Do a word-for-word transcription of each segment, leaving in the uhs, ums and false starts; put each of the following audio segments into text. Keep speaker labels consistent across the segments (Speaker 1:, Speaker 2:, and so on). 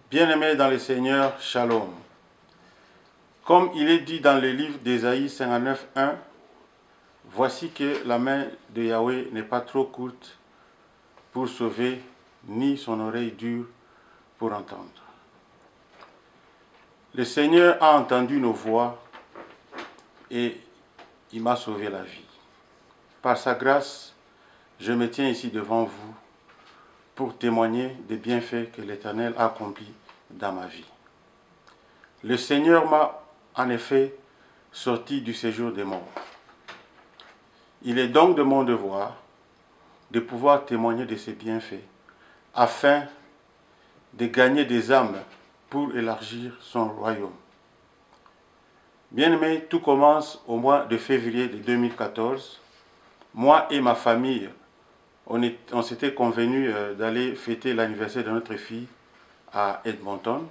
Speaker 1: Bien-aimés dans le Seigneur, Shalom. Comme il est dit dans le livre d'Ésaïe cinquante-neuf, un, voici que la main de Yahweh n'est pas trop courte pour sauver, ni son oreille dure pour entendre. Le Seigneur a entendu nos voix et il m'a sauvé la vie. Par sa grâce, je me tiens ici devant vous pour témoigner des bienfaits que l'Éternel a accomplis dans ma vie. Le Seigneur m'a en effet sorti du séjour des morts. Il est donc de mon devoir de pouvoir témoigner de ses bienfaits afin de gagner des âmes pour élargir son royaume. Bien-aimés, tout commence au mois de février de deux mille quatorze. Moi et ma famille, on, est, on s'était convenu euh, d'aller fêter l'anniversaire de notre fille à Edmonton.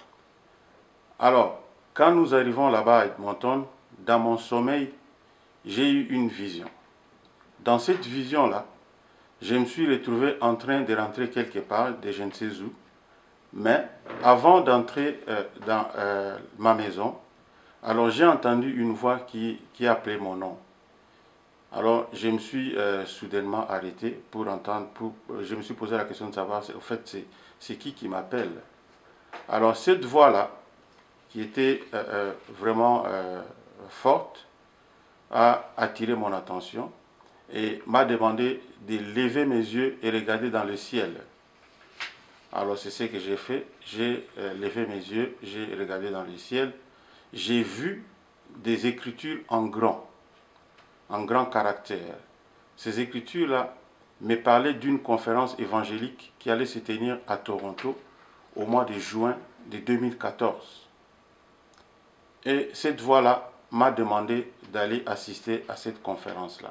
Speaker 1: Alors, quand nous arrivons là-bas à Edmonton, dans mon sommeil, j'ai eu une vision. Dans cette vision-là, je me suis retrouvé en train de rentrer quelque part, de je ne sais où, mais avant d'entrer euh, dans euh, ma maison, alors j'ai entendu une voix qui, qui appelait mon nom. Alors je me suis euh, soudainement arrêté pour entendre, pour, euh, je me suis posé la question de savoir, au fait, c'est qui qui m'appelle. Alors cette voix-là, qui était euh, euh, vraiment euh, forte, a attiré mon attention et m'a demandé de lever mes yeux et regarder dans le ciel. Alors c'est ce que j'ai fait, j'ai euh, levé mes yeux, j'ai regardé dans le ciel, j'ai vu des écritures en grand, en grand caractère. Ces écritures-là me parlaient d'une conférence évangélique qui allait se tenir à Toronto au mois de juin de deux mille quatorze. Et cette voix-là m'a demandé d'aller assister à cette conférence-là.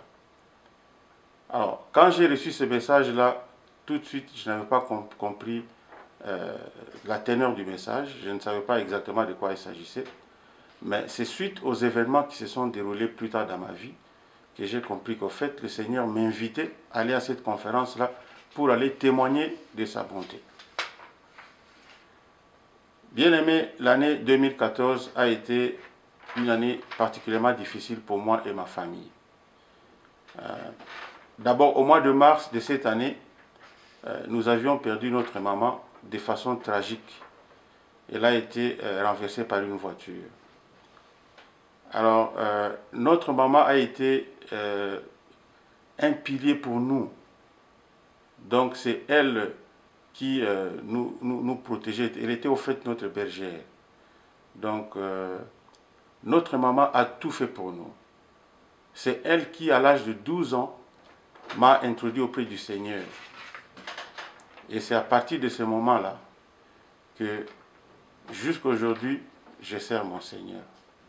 Speaker 1: Alors, quand j'ai reçu ce message-là, tout de suite, je n'avais pas compris euh, la teneur du message. Je ne savais pas exactement de quoi il s'agissait. Mais c'est suite aux événements qui se sont déroulés plus tard dans ma vie que j'ai compris qu'au fait, le Seigneur m'invitait à aller à cette conférence-là pour aller témoigner de sa bonté. Bien-aimé, l'année deux mille quatorze a été une année particulièrement difficile pour moi et ma famille. Euh, D'abord, au mois de mars de cette année, euh, nous avions perdu notre maman de façon tragique. Elle a été euh, renversée par une voiture. Alors, euh, notre maman a été euh, un pilier pour nous. Donc, c'est elle qui euh, nous, nous, nous protégeait. Elle était au fait notre bergère. Donc, euh, notre maman a tout fait pour nous. C'est elle qui, à l'âge de douze ans, m'a introduit auprès du Seigneur. Et c'est à partir de ce moment-là que, jusqu'à aujourd'hui, je sers mon Seigneur.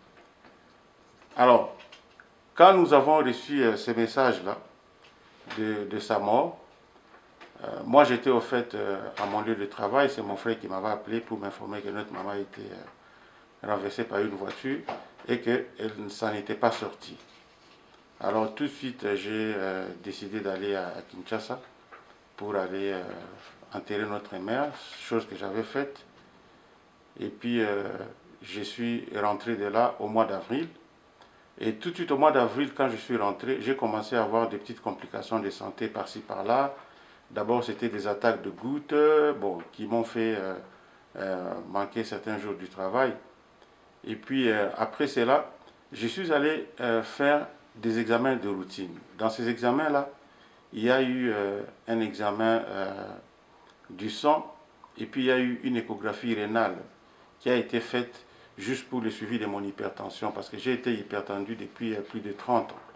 Speaker 1: Alors, quand nous avons reçu euh, ce message-là de, de sa mort, euh, moi j'étais au fait euh, à mon lieu de travail, c'est mon frère qui m'avait appelé pour m'informer que notre maman était euh, renversée par une voiture et qu'elle ne s'en était pas sortie. Alors tout de suite j'ai euh, décidé d'aller à, à Kinshasa pour aller euh, enterrer notre mère, chose que j'avais faite. Et puis euh, je suis rentré de là au mois d'avril. Et tout de suite au mois d'avril, quand je suis rentré, j'ai commencé à avoir des petites complications de santé par-ci par-là. D'abord, c'était des attaques de gouttes, bon, qui m'ont fait euh, euh, manquer certains jours du travail. Et puis, euh, après cela, je suis allé euh, faire des examens de routine. Dans ces examens-là, il y a eu euh, un examen euh, du sang, et puis il y a eu une échographie rénale qui a été faite juste pour le suivi de mon hypertension, parce que j'ai été hypertendu depuis plus de trente ans.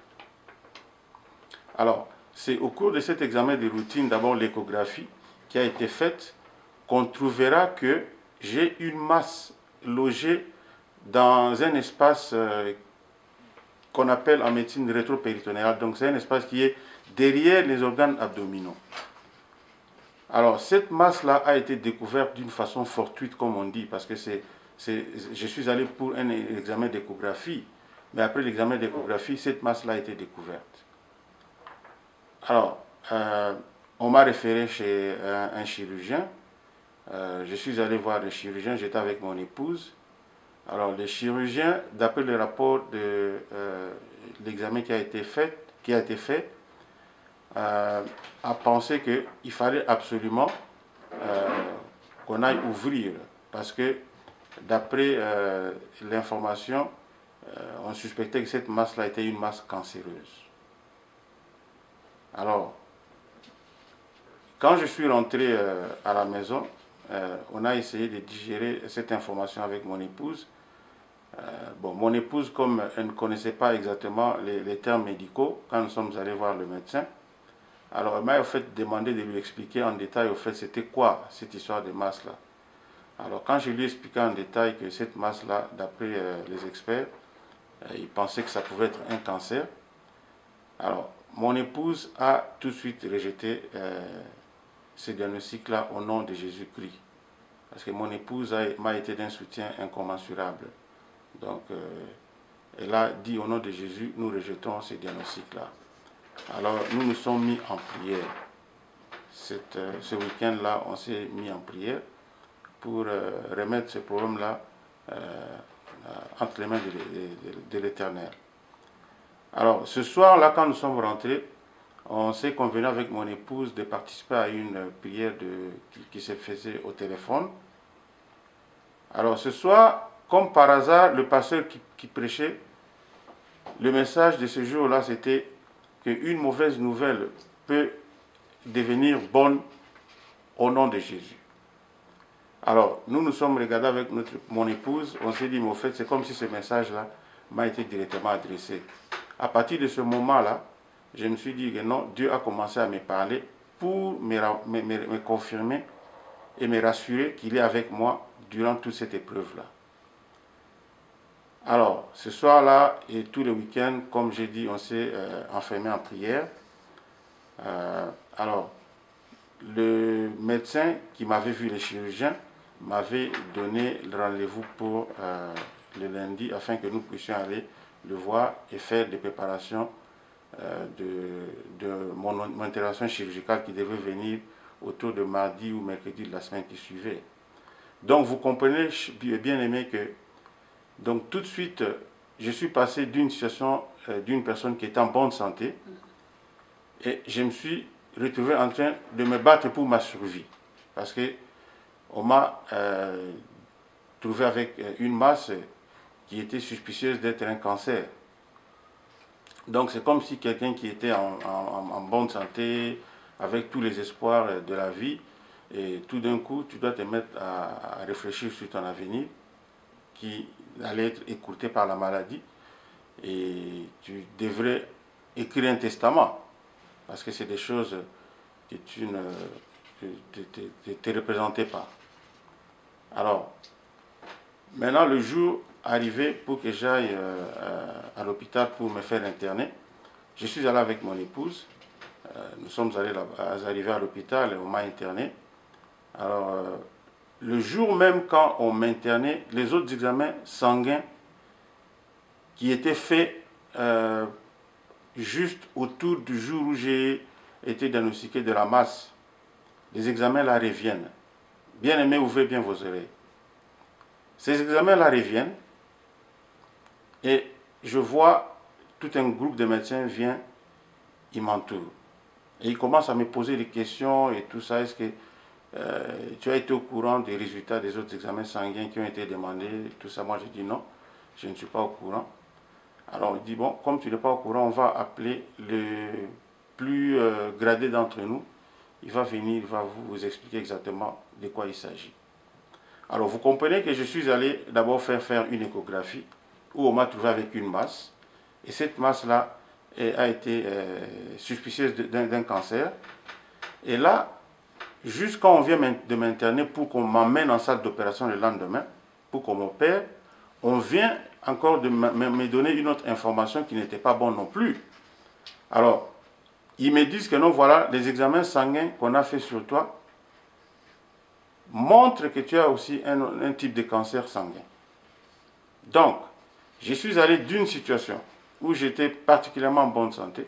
Speaker 1: Alors, c'est au cours de cet examen de routine, d'abord l'échographie, qui a été faite, qu'on trouvera que j'ai une masse logée dans un espace euh, qu'on appelle en médecine rétropéritonéale. Donc c'est un espace qui est derrière les organes abdominaux. Alors, cette masse-là a été découverte d'une façon fortuite, comme on dit, parce que c'est je suis allé pour un examen d'échographie, mais après l'examen d'échographie, cette masse-là a été découverte. Alors, euh, on m'a référé chez un, un chirurgien, Euh, je suis allé voir le chirurgien, j'étais avec mon épouse. Alors, le chirurgien, d'après le rapport de euh, l'examen qui a été fait, qui a été fait euh, a pensé qu'il fallait absolument euh, qu'on aille ouvrir. Parce que, d'après euh, l'information, euh, on suspectait que cette masse-là était une masse cancéreuse. Alors, quand je suis rentré euh, à la maison, euh, on a essayé de digérer cette information avec mon épouse. Euh, bon, mon épouse, comme elle ne connaissait pas exactement les, les termes médicaux, quand nous sommes allés voir le médecin, alors elle m'a au fait demandé de lui expliquer en détail au fait c'était quoi cette histoire de masse-là. Alors quand je lui ai expliqué en détail que cette masse-là, d'après euh, les experts, euh, ils pensaient que ça pouvait être un cancer, alors mon épouse a tout de suite rejeté euh, ce diagnostic-là au nom de Jésus-Christ. Parce que mon épouse m'a été d'un soutien incommensurable. Donc, euh, elle a dit au nom de Jésus, nous rejetons ces diagnostics-là. Alors, nous nous sommes mis en prière. Cette, euh, ce week-end-là, on s'est mis en prière pour euh, remettre ce problème-là euh, entre les mains de, de, de, de l'Éternel. Alors, ce soir-là, quand nous sommes rentrés, on s'est convenu avec mon épouse de participer à une prière de, qui, qui se faisait au téléphone. Alors, ce soir, comme par hasard, le pasteur qui, qui prêchait, le message de ce jour-là, c'était qu'une mauvaise nouvelle peut devenir bonne au nom de Jésus. Alors, nous nous sommes regardés avec notre, mon épouse, on s'est dit, mais au fait, c'est comme si ce message-là m'a été directement adressé. À partir de ce moment-là, je me suis dit que non, Dieu a commencé à me parler pour me, me, me, me confirmer et me rassurer qu'il est avec moi durant toute cette épreuve-là. Alors, ce soir-là et tout le week-end, comme j'ai dit, on s'est euh, enfermé en prière. Euh, alors, le médecin qui m'avait vu, le chirurgien, m'avait donné le rendez-vous pour euh, le lundi afin que nous puissions aller le voir et faire des préparations euh, de, de mon, mon intervention chirurgicale qui devait venir autour de mardi ou mercredi de la semaine qui suivait. Donc, vous comprenez, bien aimé, que donc tout de suite, je suis passé d'une situation euh, d'une personne qui est en bonne santé et je me suis retrouvé en train de me battre pour ma survie. Parce que on m'a euh, trouvé avec une masse qui était suspicieuse d'être un cancer. Donc c'est comme si quelqu'un qui était en, en, en bonne santé, avec tous les espoirs de la vie, et tout d'un coup, tu dois te mettre à, à réfléchir sur ton avenir, qui allait être écourté par la maladie, et tu devrais écrire un testament, parce que c'est des choses que tu ne te, te, te, te représentais pas. Alors, maintenant le jour arrivé pour que j'aille euh, à l'hôpital pour me faire interner, je suis allé avec mon épouse, euh, nous sommes allés là, arrivés à l'hôpital et on m'a interné. Alors, euh, le jour même quand on m'internait, les autres examens sanguins qui étaient faits euh, juste autour du jour où j'ai été diagnostiqué de la masse, les examens là reviennent. Bien aimé, ouvrez bien vos oreilles. Ces examens là reviennent et je vois tout un groupe de médecins vient, ils m'entourent. Et ils commencent à me poser des questions et tout ça. Est-ce que euh, tu as été au courant des résultats des autres examens sanguins qui ont été demandés? Tout ça, moi j'ai dit non, je ne suis pas au courant. Alors il dit, bon, comme tu n'es pas au courant, on va appeler le plus euh, gradé d'entre nous. Il va venir, il va vous, vous expliquer exactement de quoi il s'agit. Alors vous comprenez que je suis allé d'abord faire faire une échographie où on m'a trouvé avec une masse. Et cette masse-là a été euh, suspicieuse d'un cancer. Et là, juste quand on vient de m'interner pour qu'on m'emmène en salle d'opération le lendemain, pour qu'on m'opère, on vient encore de me donner une autre information qui n'était pas bonne non plus. Alors, ils me disent que non, voilà, les examens sanguins qu'on a fait sur toi montrent que tu as aussi un, un type de cancer sanguin. Donc, je suis allé d'une situation où j'étais particulièrement en bonne santé.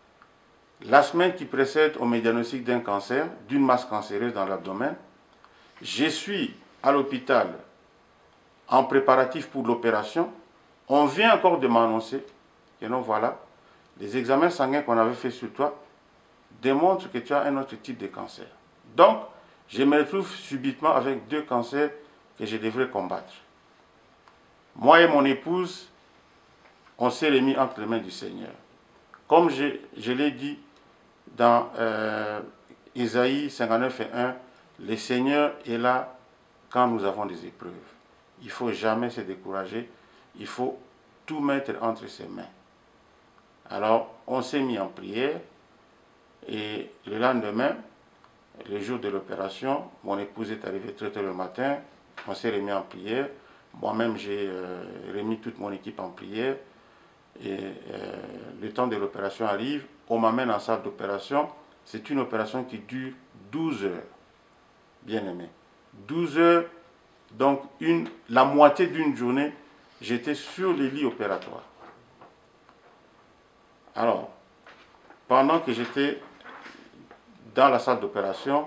Speaker 1: La semaine qui précède, on me diagnostique d'un cancer, d'une masse cancéreuse dans l'abdomen. je suis à l'hôpital en préparatif pour l'opération, on vient encore de m'annoncer que non, voilà, les examens sanguins qu'on avait fait sur toi démontrent que tu as un autre type de cancer. Donc, je me retrouve subitement avec deux cancers que je devrais combattre. Moi et mon épouse, on s'est remis entre les mains du Seigneur. Comme je, je l'ai dit dans euh, Ésaïe cinquante-neuf et un, le Seigneur est là quand nous avons des épreuves. Il ne faut jamais se décourager, il faut tout mettre entre ses mains. Alors, on s'est mis en prière et le lendemain, le jour de l'opération, mon épouse est arrivée très tôt le matin, on s'est remis en prière. Moi-même, j'ai euh, remis toute mon équipe en prière. Et euh, le temps de l'opération arrive, on m'amène en salle d'opération. C'est une opération qui dure douze heures, bien aimé. douze heures, donc une, la moitié d'une journée, j'étais sur les lits opératoires. Alors, pendant que j'étais dans la salle d'opération,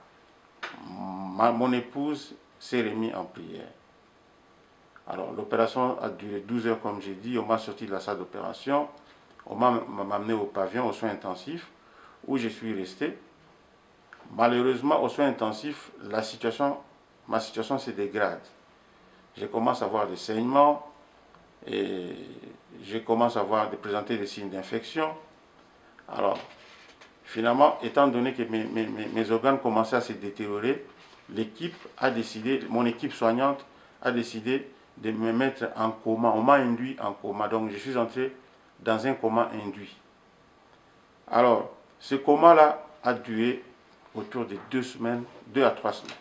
Speaker 1: mon épouse s'est remise en prière. Alors, l'opération a duré douze heures, comme j'ai dit. On m'a sorti de la salle d'opération. On m'a amené au pavillon, aux soins intensifs, où je suis resté. Malheureusement, aux soins intensifs, la situation, ma situation se dégrade. Je commence à avoir des saignements et je commence à avoir, de présenter des signes d'infection. Alors, finalement, étant donné que mes, mes, mes organes commençaient à se détériorer, l'équipe a décidé, mon équipe soignante a décidé de me mettre en coma. On m'a induit en coma. Donc, je suis entré dans un coma induit. Alors, ce coma-là a duré autour de deux semaines, deux à trois semaines.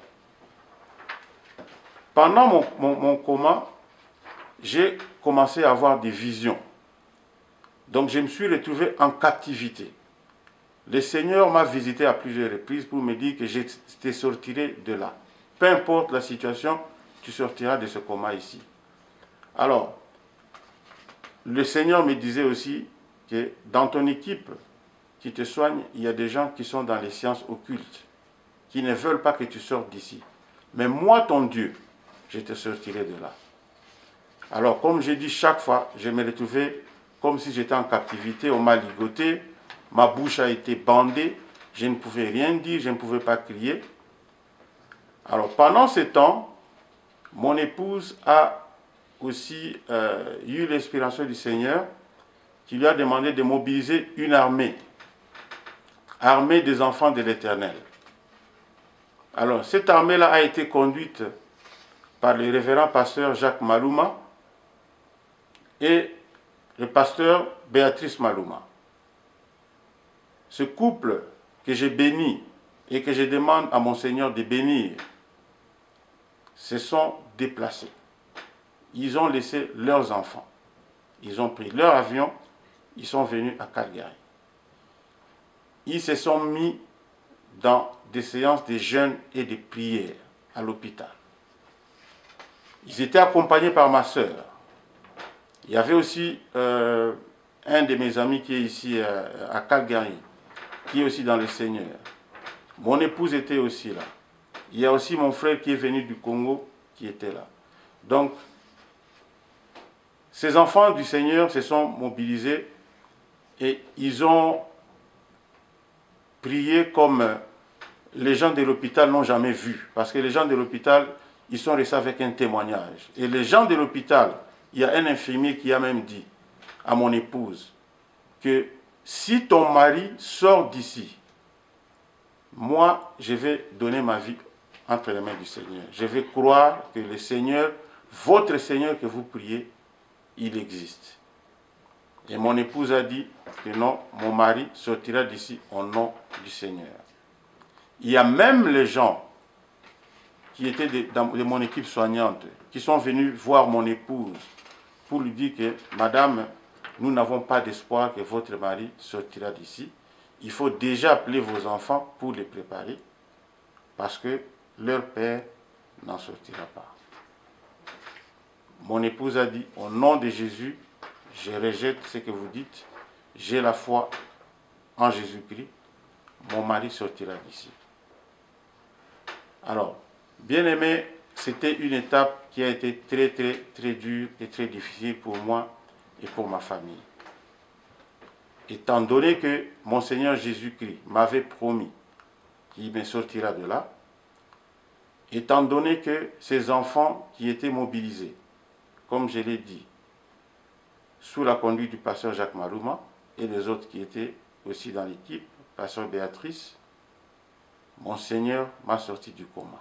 Speaker 1: Pendant mon, mon, mon coma, j'ai commencé à avoir des visions. Donc, je me suis retrouvé en captivité. Le Seigneur m'a visité à plusieurs reprises pour me dire que je te sortirai de là. Peu importe la situation, tu sortiras de ce coma ici. Alors, le Seigneur me disait aussi que dans ton équipe qui te soigne, il y a des gens qui sont dans les sciences occultes, qui ne veulent pas que tu sortes d'ici. Mais moi, ton Dieu, je te sortirai de là. Alors, comme j'ai dit chaque fois, je me retrouvais comme si j'étais en captivité, on m'a ligoté, ma bouche a été bandée, je ne pouvais rien dire, je ne pouvais pas crier. Alors, pendant ce temps, mon épouse a aussi euh, eu l'inspiration du Seigneur qui lui a demandé de mobiliser une armée, armée des enfants de l'Éternel. Alors, cette armée-là a été conduite par le révérend pasteur Jacques Malouma et le pasteur Béatrice Malouma. Ce couple que j'ai béni et que je demande à mon Seigneur de bénir, se sont déplacés. Ils ont laissé leurs enfants. Ils ont pris leur avion, ils sont venus à Calgary. Ils se sont mis dans des séances de jeûne et de prière à l'hôpital. Ils étaient accompagnés par ma sœur. Il y avait aussi euh, un de mes amis qui est ici euh, à Calgary, qui est aussi dans le Seigneur. Mon épouse était aussi là. Il y a aussi mon frère qui est venu du Congo qui était là. Donc, ces enfants du Seigneur se sont mobilisés et ils ont prié comme les gens de l'hôpital n'ont jamais vu. Parce que les gens de l'hôpital, ils sont restés avec un témoignage. Et les gens de l'hôpital, il y a un infirmier qui a même dit à mon épouse que si ton mari sort d'ici, moi, je vais donner ma vie entre les mains du Seigneur. Je vais croire que le Seigneur, votre Seigneur que vous priez, il existe. Et mon épouse a dit que non, mon mari sortira d'ici au nom du Seigneur. Il y a même les gens qui étaient de, dans, de mon équipe soignante, qui sont venus voir mon épouse pour lui dire que, madame, nous n'avons pas d'espoir que votre mari sortira d'ici. Il faut déjà appeler vos enfants pour les préparer, parce que leur père n'en sortira pas. Mon épouse a dit, au nom de Jésus, je rejette ce que vous dites, j'ai la foi en Jésus-Christ, mon mari sortira d'ici. Alors, Bien aimé, c'était une étape qui a été très très très dure et très difficile pour moi et pour ma famille. Étant donné que mon Seigneur Jésus-Christ m'avait promis qu'il me sortira de là, étant donné que ces enfants qui étaient mobilisés, comme je l'ai dit, sous la conduite du pasteur Jacques Marouma et les autres qui étaient aussi dans l'équipe, pasteur Béatrice, mon Seigneur m'a sorti du coma.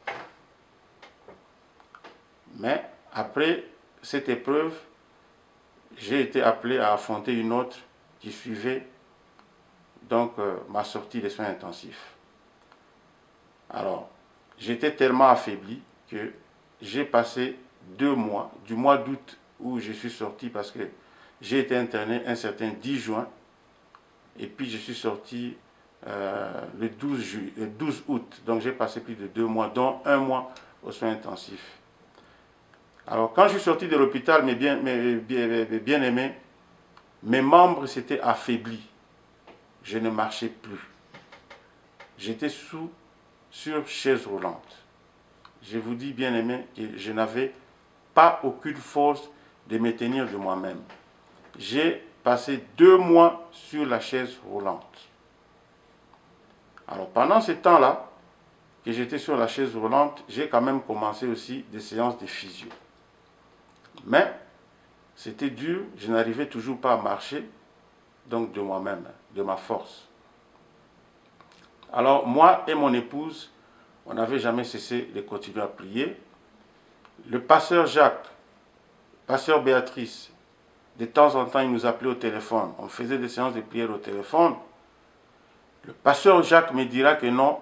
Speaker 1: Mais après cette épreuve, j'ai été appelé à affronter une autre qui suivait donc euh, ma sortie des soins intensifs. Alors, j'étais tellement affaibli que j'ai passé deux mois, du mois d'août où je suis sorti parce que j'ai été interné un certain dix juin et puis je suis sorti euh, le, douze ju le douze août. Donc j'ai passé plus de deux mois, dont un mois aux soins intensifs. Alors quand je suis sorti de l'hôpital, mes bien-aimés, bien, bien mes membres s'étaient affaiblis. Je ne marchais plus. J'étais sous sur chaise roulante. Je vous dis, bien aimé, que je n'avais pas aucune force de me tenir de moi-même. J'ai passé deux mois sur la chaise roulante. Alors pendant ce temps-là, que j'étais sur la chaise roulante, j'ai quand même commencé aussi des séances de physio. Mais c'était dur, je n'arrivais toujours pas à marcher, donc de moi-même, de ma force. Alors moi et mon épouse, on n'avait jamais cessé de continuer à prier. Le pasteur Jacques, pasteur Béatrice, de temps en temps il nous appelait au téléphone. On faisait des séances de prière au téléphone. Le pasteur Jacques me dira que non,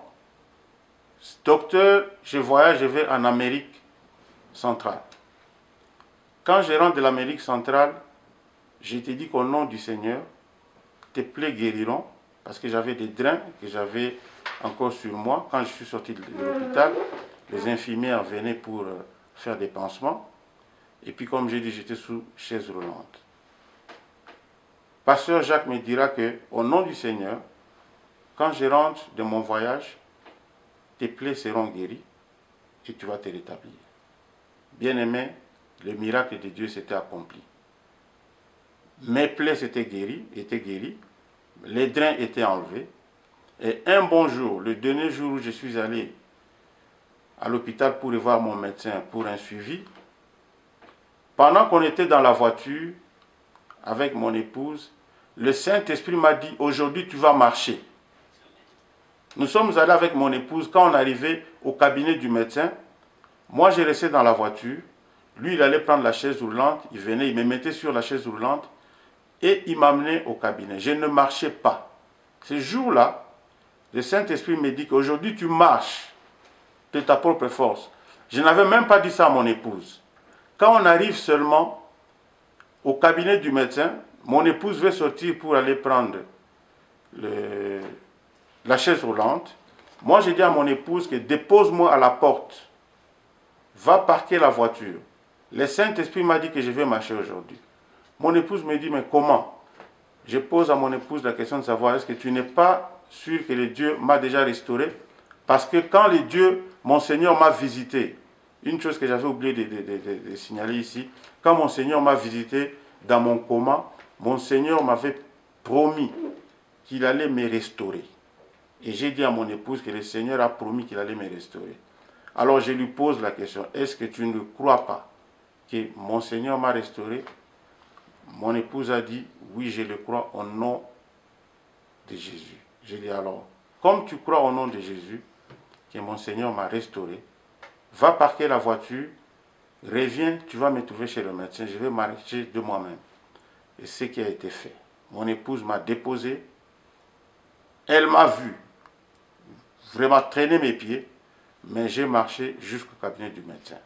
Speaker 1: docteur, je voyage, je vais en Amérique centrale. Quand je rentre de l'Amérique centrale, je t'ai dit qu'au nom du Seigneur, tes plaies guériront, parce que j'avais des drains que j'avais encore sur moi. Quand je suis sorti de l'hôpital, les infirmières venaient pour faire des pansements. Et puis, comme j'ai dit, j'étais sous chaise roulante. Pasteur Jacques me dira que, au nom du Seigneur, quand je rentre de mon voyage, tes plaies seront guéries et tu vas te rétablir. Bien-aimé, le miracle de Dieu s'était accompli. Mes plaies s'étaient guéries, étaient guéries, les drains étaient enlevés. Et un bon jour, le dernier jour où je suis allé à l'hôpital pour aller voir mon médecin pour un suivi, pendant qu'on était dans la voiture avec mon épouse, le Saint-Esprit m'a dit, aujourd'hui tu vas marcher. Nous sommes allés avec mon épouse, quand on arrivait au cabinet du médecin, moi j'ai resté dans la voiture, lui il allait prendre la chaise roulante, il venait, il me mettait sur la chaise roulante et il m'amenait au cabinet. Je ne marchais pas. Ce jour-là, le Saint-Esprit me dit qu'aujourd'hui tu marches de ta propre force. Je n'avais même pas dit ça à mon épouse. Quand on arrive seulement au cabinet du médecin, mon épouse veut sortir pour aller prendre le, la chaise roulante. Moi, j'ai dit à mon épouse que dépose-moi à la porte. Va parquer la voiture. Le Saint-Esprit m'a dit que je vais marcher aujourd'hui. Mon épouse me dit, mais comment? Je pose à mon épouse la question de savoir, est-ce que tu n'es pas sûr que le Dieu m'a déjà restauré? Parce que quand le Dieu, mon Seigneur m'a visité, une chose que j'avais oublié de, de, de, de, de signaler ici, quand mon Seigneur m'a visité dans mon coma, mon Seigneur m'avait promis qu'il allait me restaurer. Et j'ai dit à mon épouse que le Seigneur a promis qu'il allait me restaurer. Alors je lui pose la question, est-ce que tu ne crois pas que mon Seigneur m'a restauré? Mon épouse a dit, oui, je le crois au nom de Jésus. Je dis alors, comme tu crois au nom de Jésus, que mon Seigneur m'a restauré, va parquer la voiture, reviens, tu vas me trouver chez le médecin, je vais marcher de moi-même. Et ce qui a été fait. Mon épouse m'a déposé, elle m'a vu vraiment traîner mes pieds, mais j'ai marché jusqu'au cabinet du médecin.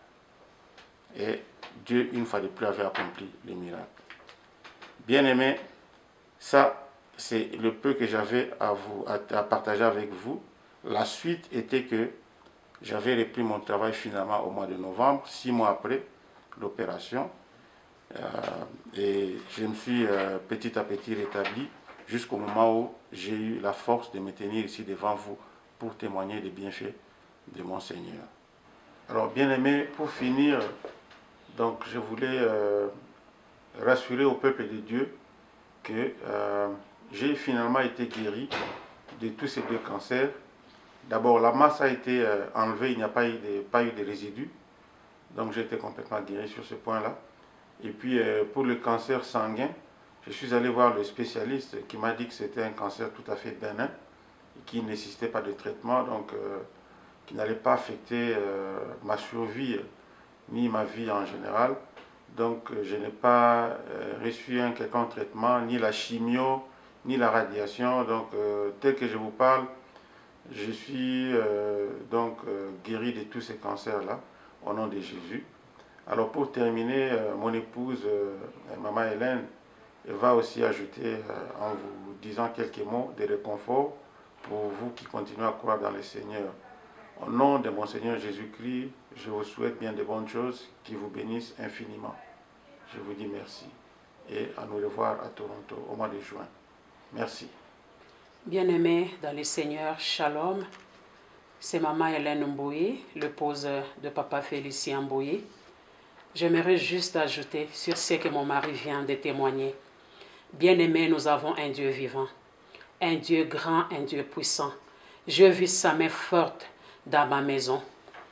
Speaker 1: Et Dieu, une fois de plus, avait accompli le miracle. Bien-aimés, ça, c'est le peu que j'avais à, vous, à, à partager avec vous. La suite était que j'avais repris mon travail finalement au mois de novembre, six mois après l'opération. Euh, et je me suis euh, petit à petit rétabli jusqu'au moment où j'ai eu la force de me tenir ici devant vous pour témoigner des bienfaits de mon Seigneur. Alors, bien aimé, pour finir, donc je voulais euh, rassurer au peuple de Dieu que euh, j'ai finalement été guéri de tous ces deux cancers. D'abord, la masse a été euh, enlevée, il n'y a pas eu, de, pas eu de résidus. Donc, j'ai été complètement guéri sur ce point-là. Et puis, euh, pour le cancer sanguin, je suis allé voir le spécialiste qui m'a dit que c'était un cancer tout à fait bénin et qui ne nécessitait pas de traitement, donc euh, qui n'allait pas affecter euh, ma survie ni ma vie en général. Donc, euh, je n'ai pas euh, reçu un quelconque traitement, ni la chimio, ni la radiation. Donc, euh, tel que je vous parle, je suis euh, donc euh, guéri de tous ces cancers-là, au nom de Jésus. Alors pour terminer, euh, mon épouse, euh, maman Hélène, elle va aussi ajouter euh, en vous disant quelques mots de réconfort pour vous qui continuez à croire dans le Seigneur. Au nom de mon Seigneur Jésus-Christ, je vous souhaite bien de bonnes choses, qui vous bénissent infiniment. Je vous dis merci et à nous revoir à Toronto au mois de juin. Merci.
Speaker 2: Bien-aimés dans le Seigneur, Shalom. C'est maman Hélène Mbouye, l'épouse de papa Félicien Mbouye. J'aimerais juste ajouter sur ce que mon mari vient de témoigner. Bien-aimés, nous avons un Dieu vivant, un Dieu grand, un Dieu puissant. Je vis sa main forte dans ma maison.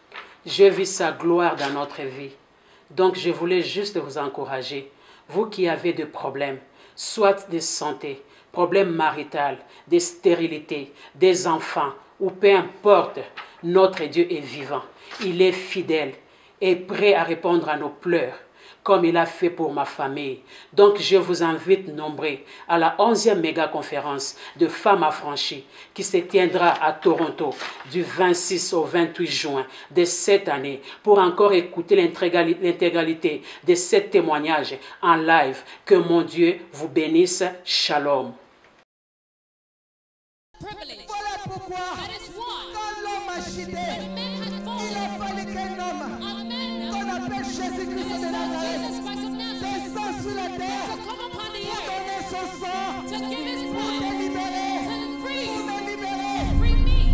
Speaker 2: Je vis sa gloire dans notre vie. Donc, je voulais juste vous encourager, vous qui avez des problèmes, soit de santé, problèmes maritaux, de stérilité, des enfants, ou peu importe, notre Dieu est vivant. Il est fidèle et prêt à répondre à nos pleurs, comme il a fait pour ma famille. Donc, je vous invite nombreux à la onzième méga conférence de Femmes Affranchies qui se tiendra à Toronto du vingt-six au vingt-huit juin de cette année pour encore écouter l'intégralité de ce témoignage en live. Que mon Dieu vous bénisse. Shalom.
Speaker 3: Voilà pourquoi, quand l'homme a chuté, il a fallu qu'un homme qu'on appelle Jésus-Christ de Nazareth descend sur la terre pour donner son sang, pour te libérer, pour me libérer.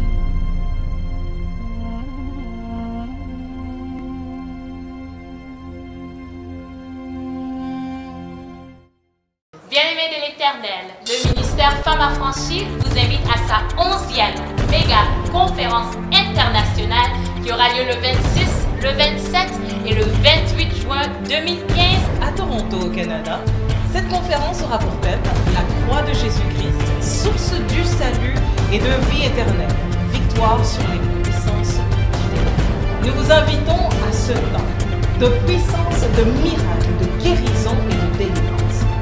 Speaker 4: Bien-aimés de l'Éternel, le ministère Femmes Affranchies vous invite à sa onzième méga conférence internationale qui aura lieu le vingt-six, le vingt-sept et le vingt-huit juin deux mille quinze
Speaker 5: à Toronto, au Canada. Cette conférence aura pour thème la croix de Jésus-Christ, source du salut et de vie éternelle, victoire sur les puissances du démon. Nous vous invitons à ce temps de puissance, de miracles, de guérison et de délivrance.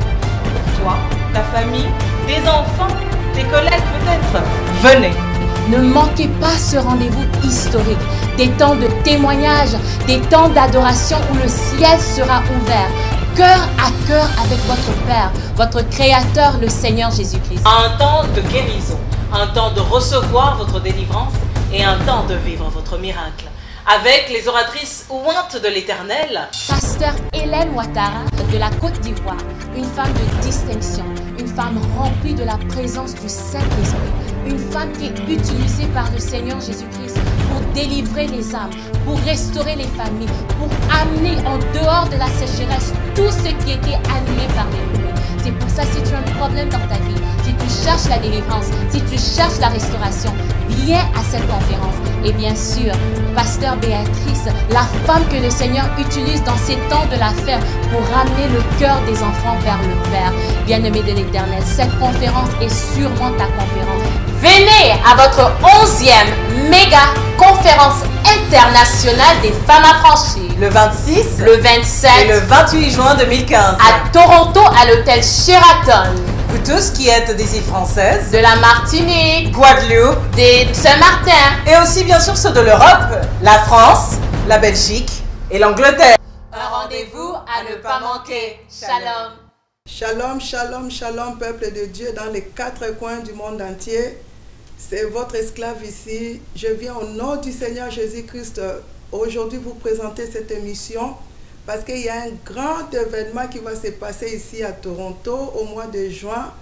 Speaker 5: Toi, ta famille, des enfants, tes collègues peut-être, venez.
Speaker 6: Ne manquez pas ce rendez-vous historique, des temps de témoignage, des temps d'adoration où le ciel sera ouvert, cœur à cœur avec votre Père, votre Créateur, le Seigneur Jésus-Christ.
Speaker 5: Un temps de guérison, un temps de recevoir votre délivrance et un temps de vivre votre miracle. Avec les oratrices ouantes de l'Éternel,
Speaker 6: Pasteur Hélène Ouattara de la Côte d'Ivoire, une femme de distinction, une femme remplie de la présence du Saint-Esprit, une femme qui est utilisée par le Seigneur Jésus-Christ pour délivrer les âmes, pour restaurer les familles, pour amener en dehors de la sécheresse tout ce qui était annulé par l'ennemi. C'est pour ça, si tu as un problème dans ta vie, si tu cherches la délivrance, si tu cherches la restauration, viens à cette conférence. Et bien sûr, Pasteur Béatrice, la femme que le Seigneur utilise dans ces temps de la fête pour ramener le cœur des enfants vers le Père. Bien-aimé de l'Éternel, cette conférence est sûrement ta conférence.
Speaker 4: Venez à votre onzième méga conférence internationale des Femmes Affranchies.
Speaker 5: le vingt-six,
Speaker 4: Le vingt-sept
Speaker 5: et le vingt-huit juin deux mille quinze.
Speaker 4: à Toronto à l'hôtel Sheraton.
Speaker 5: Vous tous qui êtes des îles françaises,
Speaker 4: De la Martinique,
Speaker 5: Guadeloupe,
Speaker 4: des Saint-Martin.
Speaker 5: et aussi bien sûr ceux de l'Europe, la France, la Belgique et l'Angleterre.
Speaker 4: Un rendez-vous à ne pas manquer. Shalom.
Speaker 3: Shalom, shalom, shalom, peuple de Dieu dans les quatre coins du monde entier. C'est votre esclave ici. Je viens au nom du Seigneur Jésus-Christ aujourd'hui vous présenter cette émission parce qu'il y a un grand événement qui va se passer ici à Toronto au mois de juin,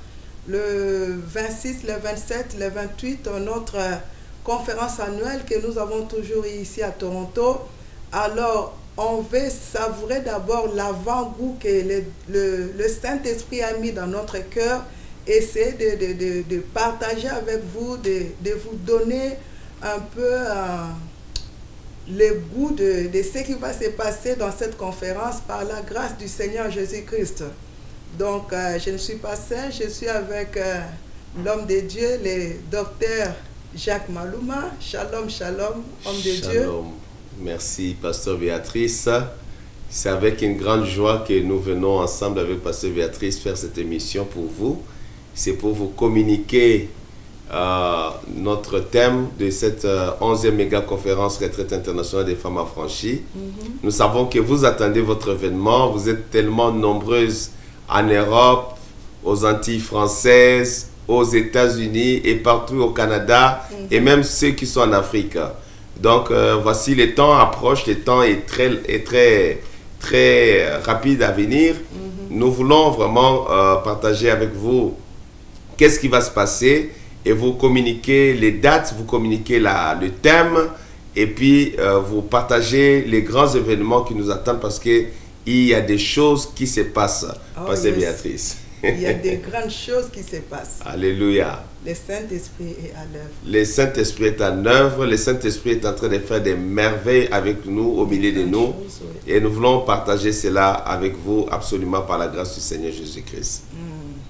Speaker 3: le vingt-six, le vingt-sept, le vingt-huit, notre conférence annuelle que nous avons toujours ici à Toronto. Alors, on veut savourer d'abord l'avant-goût que le, le, le Saint-Esprit a mis dans notre cœur. Essayer de, de, de, de partager avec vous, de, de vous donner un peu euh, le goût de, de ce qui va se passer dans cette conférence par la grâce du Seigneur Jésus-Christ. Donc, euh, je ne suis pas seule, je suis avec euh, l'homme de Dieu, le docteur Jacques Malouma. Shalom, shalom, homme de
Speaker 7: Shalom.
Speaker 3: Dieu.
Speaker 7: Merci, Pasteur Béatrice. C'est avec une grande joie que nous venons ensemble avec Pasteur Béatrice faire cette émission pour vous. C'est pour vous communiquer euh, notre thème de cette euh, onzième méga conférence retraite internationale des femmes affranchies. Mm-hmm. Nous savons que vous attendez votre événement. Vous êtes tellement nombreuses en Europe, aux Antilles françaises, aux États-Unis et partout au Canada, mm-hmm. et même ceux qui sont en Afrique. Donc euh, voici, le temps approche, le temps est très, est très, très rapide à venir. Mm-hmm. Nous voulons vraiment euh, partager avec vous qu'est-ce qui va se passer et vous communiquer les dates, vous communiquer la, le thème et puis euh, vous partagez les grands événements qui nous attendent parce qu'il y a des choses qui se passent.
Speaker 3: Oh,
Speaker 7: Pasteur
Speaker 3: yes.
Speaker 7: Béatrice.
Speaker 3: Il y a des grandes choses qui se passent.
Speaker 7: Alléluia.
Speaker 3: Le Saint-Esprit est à l'œuvre.
Speaker 7: Le Saint-Esprit est en œuvre. Le Saint-Esprit est en train de faire des merveilles avec nous, au milieu de nous.
Speaker 3: Chose, oui.
Speaker 7: Et nous voulons partager cela avec vous absolument par la grâce du Seigneur Jésus-Christ.
Speaker 3: Mm.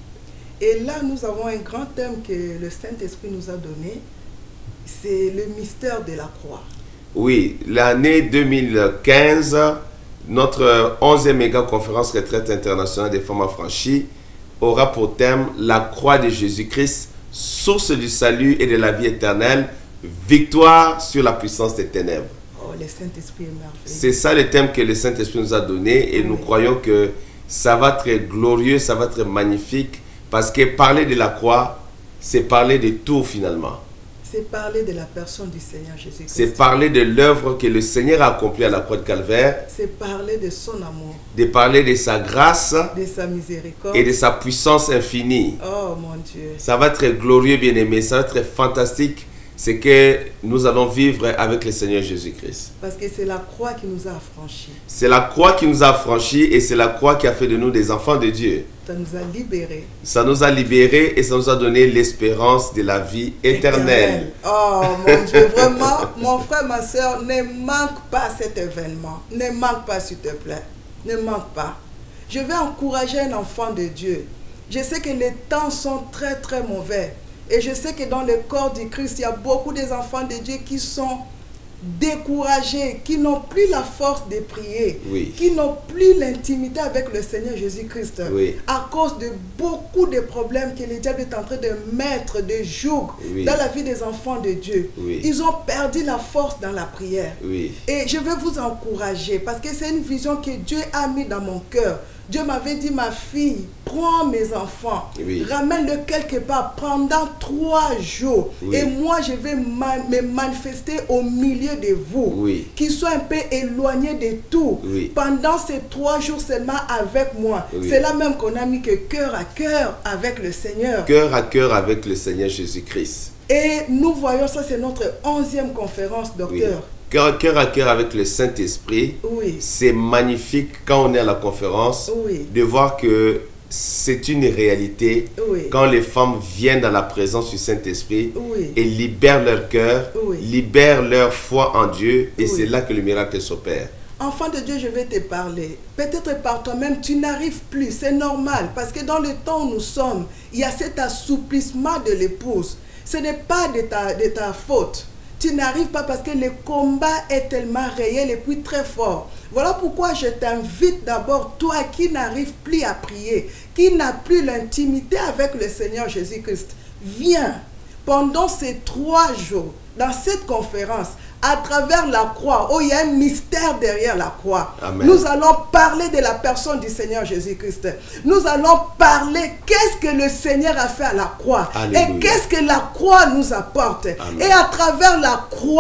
Speaker 3: Et là, nous avons un grand thème que le Saint-Esprit nous a donné. C'est le mystère de la croix.
Speaker 7: Oui, l'année deux mille quinze, notre onzième méga conférence retraite internationale des femmes affranchies aura pour thème la croix de Jésus-Christ, source du salut et de la vie éternelle, victoire sur la puissance des ténèbres.
Speaker 3: Oh, le Saint-Esprit est merveilleux.
Speaker 7: C'est ça le thème que le Saint-Esprit nous a donné et oui. Nous croyons que ça va être glorieux, ça va être magnifique. Parce que parler de la croix, c'est parler de tout finalement.
Speaker 3: C'est parler de la personne du Seigneur Jésus-Christ.
Speaker 7: C'est parler de l'œuvre que le Seigneur a accomplie à la croix de Calvaire.
Speaker 3: C'est parler de son amour.
Speaker 7: De parler de sa grâce.
Speaker 3: De sa miséricorde.
Speaker 7: Et de sa puissance infinie.
Speaker 3: Oh mon Dieu.
Speaker 7: Ça va être glorieux, bien-aimé. Ça va être fantastique. C'est que nous allons vivre avec le Seigneur Jésus-Christ.
Speaker 3: Parce que c'est la croix qui nous a affranchis.
Speaker 7: C'est la croix qui nous a affranchis et c'est la croix qui a fait de nous des enfants de Dieu.
Speaker 3: Ça nous a libérés.
Speaker 7: Ça nous a libérés et ça nous a donné l'espérance de la vie éternelle.
Speaker 3: Éternel. Oh mon Dieu, vraiment, mon frère, ma soeur, ne manque pas cet événement. Ne manque pas, s'il te plaît. Ne manque pas. Je vais encourager un enfant de Dieu. Je sais que les temps sont très très mauvais. Et je sais que dans le corps du Christ, il y a beaucoup des enfants de Dieu qui sont découragés, qui n'ont plus la force de prier,
Speaker 7: oui.
Speaker 3: qui n'ont plus l'intimité avec le Seigneur Jésus-Christ,
Speaker 7: oui.
Speaker 3: à cause de beaucoup de problèmes que le diable est en train de mettre, de joug
Speaker 7: oui.
Speaker 3: dans la vie des enfants de Dieu.
Speaker 7: Oui.
Speaker 3: Ils ont perdu la force dans la prière.
Speaker 7: Oui.
Speaker 3: Et je veux vous encourager parce que c'est une vision que Dieu a mis dans mon cœur. Dieu m'avait dit, ma fille, prends mes enfants,
Speaker 7: oui.
Speaker 3: ramène-le quelque part pendant trois jours.
Speaker 7: Oui.
Speaker 3: Et moi, je vais ma me manifester au milieu de vous.
Speaker 7: Oui.
Speaker 3: Qu'ils soient un peu éloignés de tout.
Speaker 7: Oui.
Speaker 3: Pendant ces trois jours seulement avec moi.
Speaker 7: Oui.
Speaker 3: C'est là même qu'on a mis que cœur à cœur avec le Seigneur.
Speaker 7: Cœur à cœur avec le Seigneur Jésus-Christ.
Speaker 3: Et nous voyons ça, c'est notre onzième conférence, docteur.
Speaker 7: Oui. Cœur, cœur à cœur avec le Saint-Esprit,
Speaker 3: oui.
Speaker 7: C'est magnifique quand on est à la conférence,
Speaker 3: oui.
Speaker 7: de voir que c'est une réalité
Speaker 3: oui.
Speaker 7: quand les femmes viennent dans la présence du Saint-Esprit
Speaker 3: oui.
Speaker 7: et libèrent leur cœur,
Speaker 3: oui.
Speaker 7: libèrent leur foi en Dieu et oui. C'est là que le miracle s'opère.
Speaker 3: Enfant de Dieu, je vais te parler. Peut-être par toi-même, tu n'arrives plus. C'est normal parce que dans le temps où nous sommes, il y a cet assouplissement de l'épouse. Ce n'est pas de ta, de ta faute. Tu n'arrives pas parce que le combat est tellement réel et puis très fort. Voilà pourquoi je t'invite d'abord, toi qui n'arrives plus à prier, qui n'a plus l'intimité avec le Seigneur Jésus-Christ, viens pendant ces trois jours, dans cette conférence, à travers la croix, oh, il y a un mystère derrière la croix.
Speaker 7: Amen.
Speaker 3: Nous allons parler de la personne du Seigneur Jésus-Christ. Nous allons parler qu'est-ce que le Seigneur a fait à la croix.
Speaker 7: Alléluia.
Speaker 3: Et qu'est-ce que la croix nous apporte.
Speaker 7: Amen.
Speaker 3: Et à travers la croix,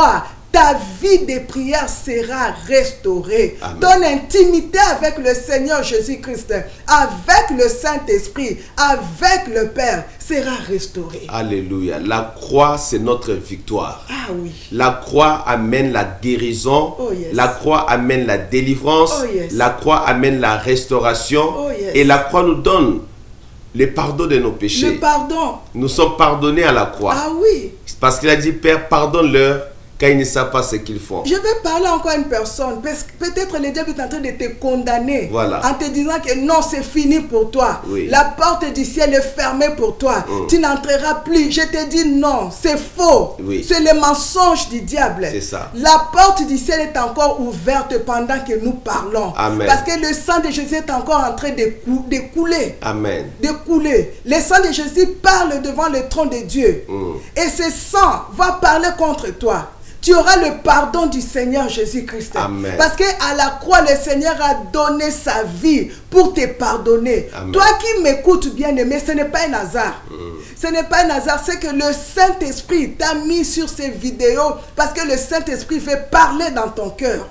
Speaker 3: ta vie de prière sera restaurée.
Speaker 7: Amen.
Speaker 3: Ton intimité avec le Seigneur Jésus-Christ, avec le Saint-Esprit, avec le Père, sera restaurée.
Speaker 7: Alléluia. La croix, c'est notre victoire.
Speaker 3: Ah oui.
Speaker 7: La croix amène la guérison.
Speaker 3: Oh, yes.
Speaker 7: La croix amène la délivrance.
Speaker 3: Oh, yes.
Speaker 7: La croix amène la restauration.
Speaker 3: Oh, yes.
Speaker 7: Et la croix nous donne le pardon de nos péchés.
Speaker 3: Le pardon.
Speaker 7: Nous sommes pardonnés à la croix.
Speaker 3: Ah oui.
Speaker 7: Parce qu'il a dit, Père, pardonne-leur, car ils ne savent pas ce qu'ils font.
Speaker 3: Je vais parler encore à une personne. Parce que peut-être le diable est en train de te condamner.
Speaker 7: Voilà.
Speaker 3: En te disant que non, c'est fini pour toi.
Speaker 7: Oui.
Speaker 3: La porte du ciel est fermée pour toi.
Speaker 7: Mm.
Speaker 3: Tu n'entreras plus. Je te dis non, c'est faux.
Speaker 7: Oui.
Speaker 3: C'est le mensonge du diable.
Speaker 7: C'est ça.
Speaker 3: La porte du ciel est encore ouverte pendant que nous parlons.
Speaker 7: Amen.
Speaker 3: Parce que le sang de Jésus est encore en train de, cou de couler.
Speaker 7: Amen.
Speaker 3: De couler. Le sang de Jésus parle devant le trône de Dieu.
Speaker 7: Mm.
Speaker 3: Et ce sang va parler contre toi. Tu auras le pardon du Seigneur Jésus-Christ.
Speaker 7: Amen.
Speaker 3: Parce qu'à la croix, le Seigneur a donné sa vie pour te pardonner.
Speaker 7: Amen.
Speaker 3: Toi qui m'écoutes bien aimé, ce n'est pas un hasard. Mm. Ce n'est pas un hasard, c'est que le Saint-Esprit t'a mis sur ces vidéos parce que le Saint-Esprit veut parler dans ton cœur.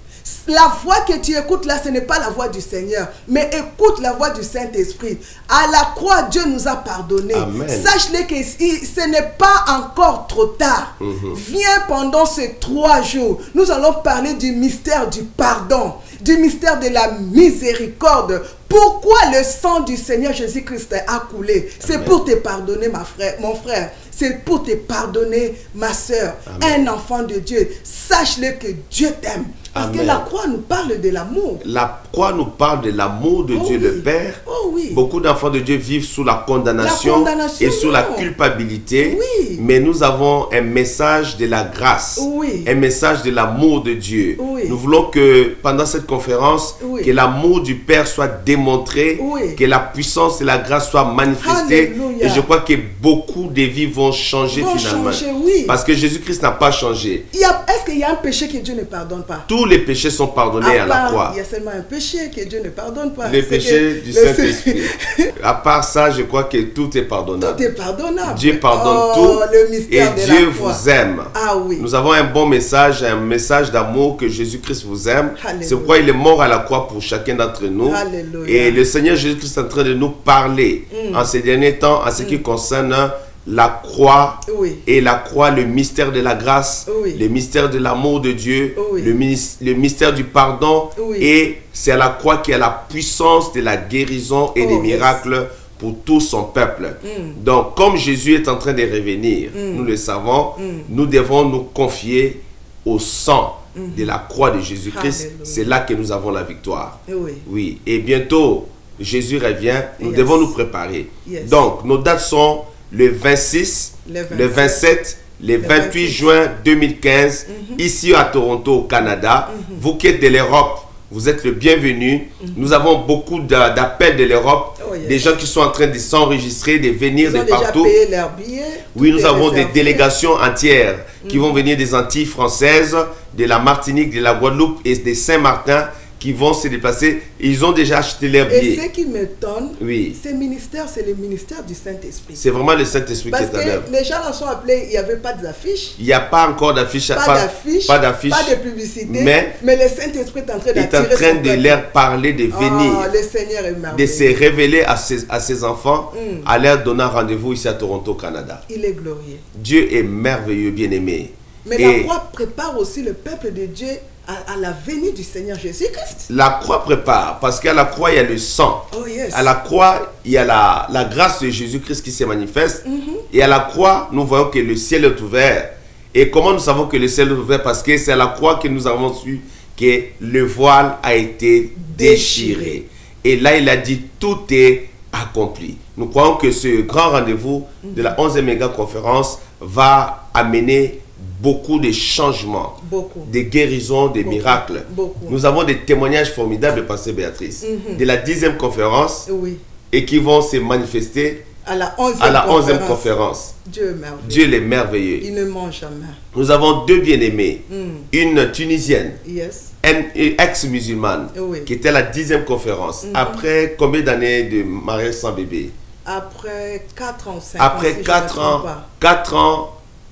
Speaker 3: La voix que tu écoutes là, ce n'est pas la voix du Seigneur, mais écoute la voix du Saint-Esprit. À la croix, Dieu nous a pardonné. Sache-le que ce n'est pas encore trop tard. Mm-hmm. Viens pendant ces trois jours. Nous allons parler du mystère du pardon, du mystère de la miséricorde. Pourquoi le sang du Seigneur Jésus-Christ a coulé? C'est pour te pardonner, ma frère, mon frère. C'est pour te pardonner, ma soeur. Un enfant de Dieu. Sache-le que Dieu t'aime. Parce Amen. Que la croix nous parle de l'amour.
Speaker 7: La croix nous parle de l'amour de
Speaker 3: oh
Speaker 7: Dieu
Speaker 3: oui.
Speaker 7: le Père.
Speaker 3: Oh oui.
Speaker 7: Beaucoup d'enfants de Dieu vivent sous la condamnation,
Speaker 3: la condamnation
Speaker 7: et sous
Speaker 3: non.
Speaker 7: la culpabilité.
Speaker 3: Oui.
Speaker 7: Mais nous avons un message de la grâce,
Speaker 3: oui.
Speaker 7: un message de l'amour de Dieu.
Speaker 3: Oui.
Speaker 7: Nous voulons que pendant cette conférence,
Speaker 3: oui.
Speaker 7: que l'amour du Père soit démontré,
Speaker 3: oui.
Speaker 7: que la puissance et la grâce soient manifestées.
Speaker 3: Alléluia.
Speaker 7: Et je crois que beaucoup de vies vont changer
Speaker 3: vont
Speaker 7: finalement.
Speaker 3: Changer, oui.
Speaker 7: Parce que Jésus-Christ n'a pas changé.
Speaker 3: Est-ce qu'il y a un péché que Dieu ne pardonne pas?
Speaker 7: Tous les péchés sont pardonnés à, part, à la croix.
Speaker 3: Il y a seulement un péché que Dieu ne pardonne pas.
Speaker 7: Les péchés du Saint-Esprit. À part ça, je crois que tout est pardonnable.
Speaker 3: Tout est pardonnable.
Speaker 7: Dieu pardonne
Speaker 3: oh,
Speaker 7: tout.
Speaker 3: Le mystère
Speaker 7: et
Speaker 3: de
Speaker 7: Dieu
Speaker 3: la croix.
Speaker 7: vous aime.
Speaker 3: Ah oui.
Speaker 7: Nous avons un bon message, un message d'amour que Jésus-Christ vous aime. C'est pourquoi il est mort à la croix pour chacun d'entre nous.
Speaker 3: Alléluia.
Speaker 7: Et le Seigneur Jésus-Christ est en train de nous parler mm. en ces derniers temps en ce mm. qui concerne la croix
Speaker 3: oui.
Speaker 7: et la croix, le mystère de la grâce,
Speaker 3: oui.
Speaker 7: le mystère de l'amour de Dieu,
Speaker 3: oui.
Speaker 7: le, le mystère du pardon.
Speaker 3: Oui.
Speaker 7: Et c'est à la croix qu'il y a la puissance de la guérison et oh, des miracles yes. pour tout son peuple. Mm. Donc, comme Jésus est en train de revenir, mm. nous le savons, mm. nous devons nous confier au sang mm. de la croix de Jésus-Christ. C'est là que nous avons la victoire.
Speaker 3: Oui.
Speaker 7: Oui. Et bientôt, Jésus revient. Nous yes. devons nous préparer.
Speaker 3: Yes.
Speaker 7: Donc, nos dates sont le vingt-six, le, vingt-sept. le vingt-sept, le, le vingt-huit juin deux mille quinze, mm-hmm. ici à Toronto, au Canada. Mm-hmm. Vous qui êtes de l'Europe, vous êtes le bienvenu. Mm-hmm. Nous avons beaucoup d'appels de l'Europe, oh, yes. des gens qui sont en train de s'enregistrer, de venir
Speaker 3: Ils
Speaker 7: de partout.
Speaker 3: Déjà payé leur billet,
Speaker 7: oui, nous avons réservé. Des délégations entières mm-hmm. qui vont venir des Antilles françaises, de la Martinique, de la Guadeloupe et de Saint-Martin, qui vont se déplacer. Ils ont déjà acheté leurs billets.
Speaker 3: Et ce qui m'étonne,
Speaker 7: oui.
Speaker 3: ce ministère, c'est le ministère du Saint-Esprit.
Speaker 7: C'est vraiment le Saint-Esprit qui est en œuvre.
Speaker 3: Parce que les gens là sont appelés, il n'y avait pas d'affiches.
Speaker 7: Il n'y a pas encore d'affiches.
Speaker 3: Pas d'affiches.
Speaker 7: Pas d'affiches.
Speaker 3: Pas de publicité.
Speaker 7: Mais,
Speaker 3: mais le Saint-Esprit est en train d'attirer.
Speaker 7: Il est en train de leur parler, de venir.
Speaker 3: Oh, le Seigneur est merveilleux.
Speaker 7: De se révéler à ses, à ses enfants, mm. à leur donner rendez-vous ici à Toronto, Canada.
Speaker 3: Il est glorieux.
Speaker 7: Dieu est merveilleux, bien-aimé.
Speaker 3: Mais Et la croix prépare aussi le peuple de Dieu à, à la venue du Seigneur Jésus-Christ.
Speaker 7: La croix prépare, parce qu'à la croix, il y a le sang.
Speaker 3: Oh, yes.
Speaker 7: À la croix, il y a la, la grâce de Jésus-Christ qui se manifeste.
Speaker 3: Mm-hmm.
Speaker 7: Et à la croix, nous voyons que le ciel est ouvert. Et comment nous savons que le ciel est ouvert? Parce que c'est à la croix que nous avons su que le voile a été déchiré. déchiré. Et là, il a dit, tout est accompli. Nous croyons que ce grand rendez-vous mm-hmm. de la onzième méga conférence va amener beaucoup de changements,
Speaker 3: beaucoup.
Speaker 7: Des guérisons, des
Speaker 3: beaucoup.
Speaker 7: miracles.
Speaker 3: Beaucoup.
Speaker 7: Nous avons des témoignages formidables, Pasteur Béatrice, mm-hmm. de la dixième conférence
Speaker 3: oui.
Speaker 7: et qui vont se manifester
Speaker 3: à la onzième,
Speaker 7: à la
Speaker 3: conférence.
Speaker 7: onzième conférence.
Speaker 3: Dieu est merveilleux.
Speaker 7: Dieu est merveilleux.
Speaker 3: Il ne ment jamais.
Speaker 7: Nous avons deux bien-aimés,
Speaker 3: mm.
Speaker 7: une Tunisienne,
Speaker 3: yes.
Speaker 7: une ex-musulmane,
Speaker 3: oui.
Speaker 7: qui était à la dixième conférence. Mm-hmm. Après combien d'années de mariage sans bébé?
Speaker 3: Après quatre ans, cinq
Speaker 7: Après
Speaker 3: ans. Si
Speaker 7: quatre ans, quatre ans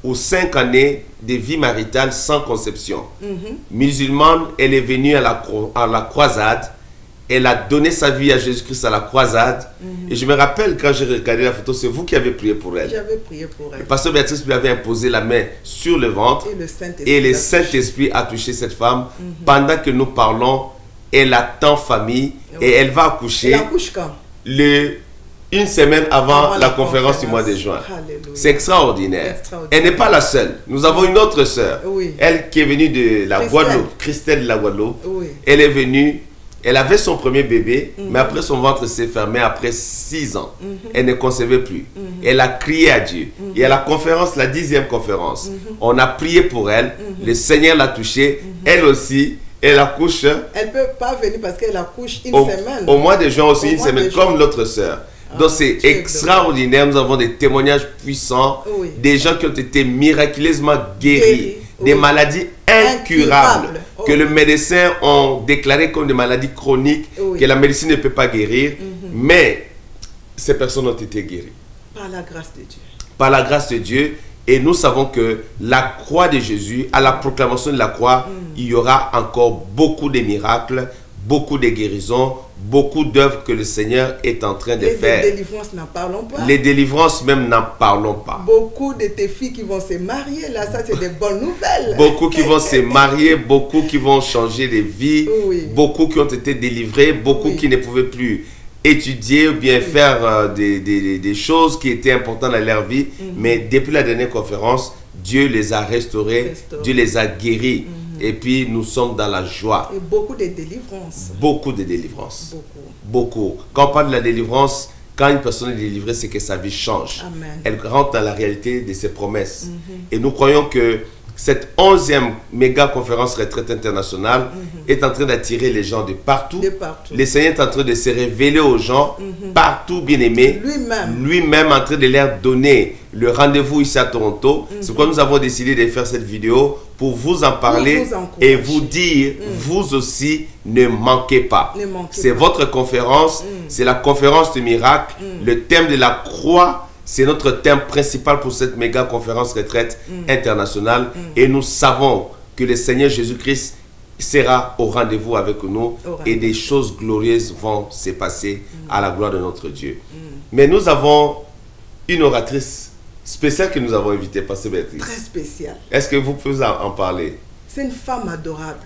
Speaker 7: aux cinq années de vie maritale sans conception.
Speaker 3: Mhm.
Speaker 7: Musulmane, elle est venue à la, cro- à la croisade. Elle a donné sa vie à Jésus-Christ à la croisade.
Speaker 3: Mhm.
Speaker 7: Et je me rappelle quand j'ai regardé la photo, c'est vous qui avez prié pour elle.
Speaker 3: J'avais prié pour elle.
Speaker 7: Le pasteur Béatrice lui avait imposé la main sur le ventre.
Speaker 3: Et le Saint-Esprit.
Speaker 7: Et le
Speaker 3: l'a touchée.
Speaker 7: Saint-Esprit a touché cette femme.
Speaker 3: Mhm.
Speaker 7: Pendant que nous parlons, elle attend famille et
Speaker 3: Oui.
Speaker 7: elle va accoucher
Speaker 3: Elle accouche quand?
Speaker 7: le, une semaine avant,
Speaker 3: Avant
Speaker 7: la,
Speaker 3: la
Speaker 7: conférence, du mois
Speaker 3: conférence.
Speaker 7: de juin.
Speaker 3: Alléluia.
Speaker 7: C'est extraordinaire.
Speaker 3: Extraordinaire.
Speaker 7: Elle n'est pas la seule. Nous avons une autre sœur.
Speaker 3: Oui.
Speaker 7: Elle qui est venue de la
Speaker 3: Christelle.
Speaker 7: Guadeloupe, Christelle de la Guadeloupe.
Speaker 3: Oui.
Speaker 7: Elle est venue, elle avait son premier bébé,
Speaker 3: Mhm.
Speaker 7: mais après son ventre s'est fermé après six ans.
Speaker 3: Mhm.
Speaker 7: Elle ne concevait plus.
Speaker 3: Mhm.
Speaker 7: Elle a crié à Dieu. Et à la conférence, la dixième conférence,
Speaker 3: Mhm.
Speaker 7: on a prié pour elle.
Speaker 3: Mhm.
Speaker 7: Le Seigneur l'a touchée. Elle aussi, elle accouche
Speaker 3: Elle ne peut pas venir parce qu'elle accouche une
Speaker 7: au,
Speaker 3: semaine.
Speaker 7: au mois de juin aussi,
Speaker 3: Au
Speaker 7: une
Speaker 3: mois
Speaker 7: semaine,
Speaker 3: de juin.
Speaker 7: comme l'autre sœur.
Speaker 3: Ah,
Speaker 7: Donc c'est
Speaker 3: Dieu est
Speaker 7: extraordinaire. Nous avons des témoignages puissants.
Speaker 3: Oui.
Speaker 7: Des gens qui ont été miraculeusement guéris.
Speaker 3: Guéris,
Speaker 7: Des
Speaker 3: oui.
Speaker 7: maladies incurables.
Speaker 3: Incurables. Oh.
Speaker 7: Que le médecin ont déclaré comme des maladies chroniques.
Speaker 3: Oui.
Speaker 7: Que la médecine ne peut pas guérir.
Speaker 3: Mhm.
Speaker 7: Mais ces personnes ont été guéries.
Speaker 3: Par la grâce de Dieu.
Speaker 7: Par la grâce de Dieu. Et nous savons que la croix de Jésus, à la proclamation de la croix, il y aura encore beaucoup de miracles, beaucoup de guérisons, beaucoup d'œuvres que le Seigneur est en train de
Speaker 3: Les
Speaker 7: faire.
Speaker 3: délivrances, n'en parlons pas.
Speaker 7: Les délivrances même, n'en parlons pas.
Speaker 3: Beaucoup de tes filles qui vont se marier, là, ça c'est des bonnes nouvelles.
Speaker 7: Beaucoup qui vont se marier, beaucoup qui vont changer de vie,
Speaker 3: Oui.
Speaker 7: beaucoup qui ont été délivrés, beaucoup
Speaker 3: Oui.
Speaker 7: qui ne pouvaient plus étudier ou bien faire euh, des, des- des choses qui étaient importantes dans leur vie.
Speaker 3: Mhm.
Speaker 7: Mais depuis la dernière conférence, Dieu les a restaurés,
Speaker 3: Restaurés.
Speaker 7: Dieu les a guéris.
Speaker 3: Mhm.
Speaker 7: Et puis nous sommes dans la joie.
Speaker 3: Et beaucoup de délivrances.
Speaker 7: Beaucoup de délivrance.
Speaker 3: Beaucoup.
Speaker 7: Beaucoup. Quand on parle de la délivrance, quand une personne est délivrée, c'est que sa vie change.
Speaker 3: Amen.
Speaker 7: Elle rentre dans la réalité de ses promesses.
Speaker 3: Mhm.
Speaker 7: Et nous croyons que cette onzième méga conférence retraite internationale
Speaker 3: Mhm.
Speaker 7: est en train d'attirer les gens de partout.
Speaker 3: De partout.
Speaker 7: Le Seigneur est en train de se révéler aux gens
Speaker 3: Mhm.
Speaker 7: partout, bien aimés.
Speaker 3: Lui-même.
Speaker 7: Lui-même en train de leur donner le rendez-vous ici à Toronto.
Speaker 3: Mhm.
Speaker 7: C'est pourquoi nous avons décidé de faire cette vidéo pour vous en parler
Speaker 3: vous encourager.
Speaker 7: et vous dire,
Speaker 3: Mhm.
Speaker 7: vous aussi, ne manquez pas.
Speaker 3: Ne manquez
Speaker 7: C'est
Speaker 3: pas.
Speaker 7: votre conférence,
Speaker 3: Mhm.
Speaker 7: c'est la conférence du miracle.
Speaker 3: Mhm.
Speaker 7: Le thème de la croix, c'est notre thème principal pour cette méga conférence retraite
Speaker 3: Mhm.
Speaker 7: internationale.
Speaker 3: Mhm.
Speaker 7: Et nous savons que le Seigneur Jésus-Christ sera au rendez-vous avec nous
Speaker 3: Au
Speaker 7: et
Speaker 3: rendez-vous.
Speaker 7: des choses glorieuses vont se passer à la gloire de notre Dieu.
Speaker 3: Mhm.
Speaker 7: Mais nous avons une oratrice spéciale que nous avons invitée, Pasteur Béatrice.
Speaker 3: Très spécial.
Speaker 7: Est-ce que vous pouvez en en parler?
Speaker 3: C'est une femme adorable.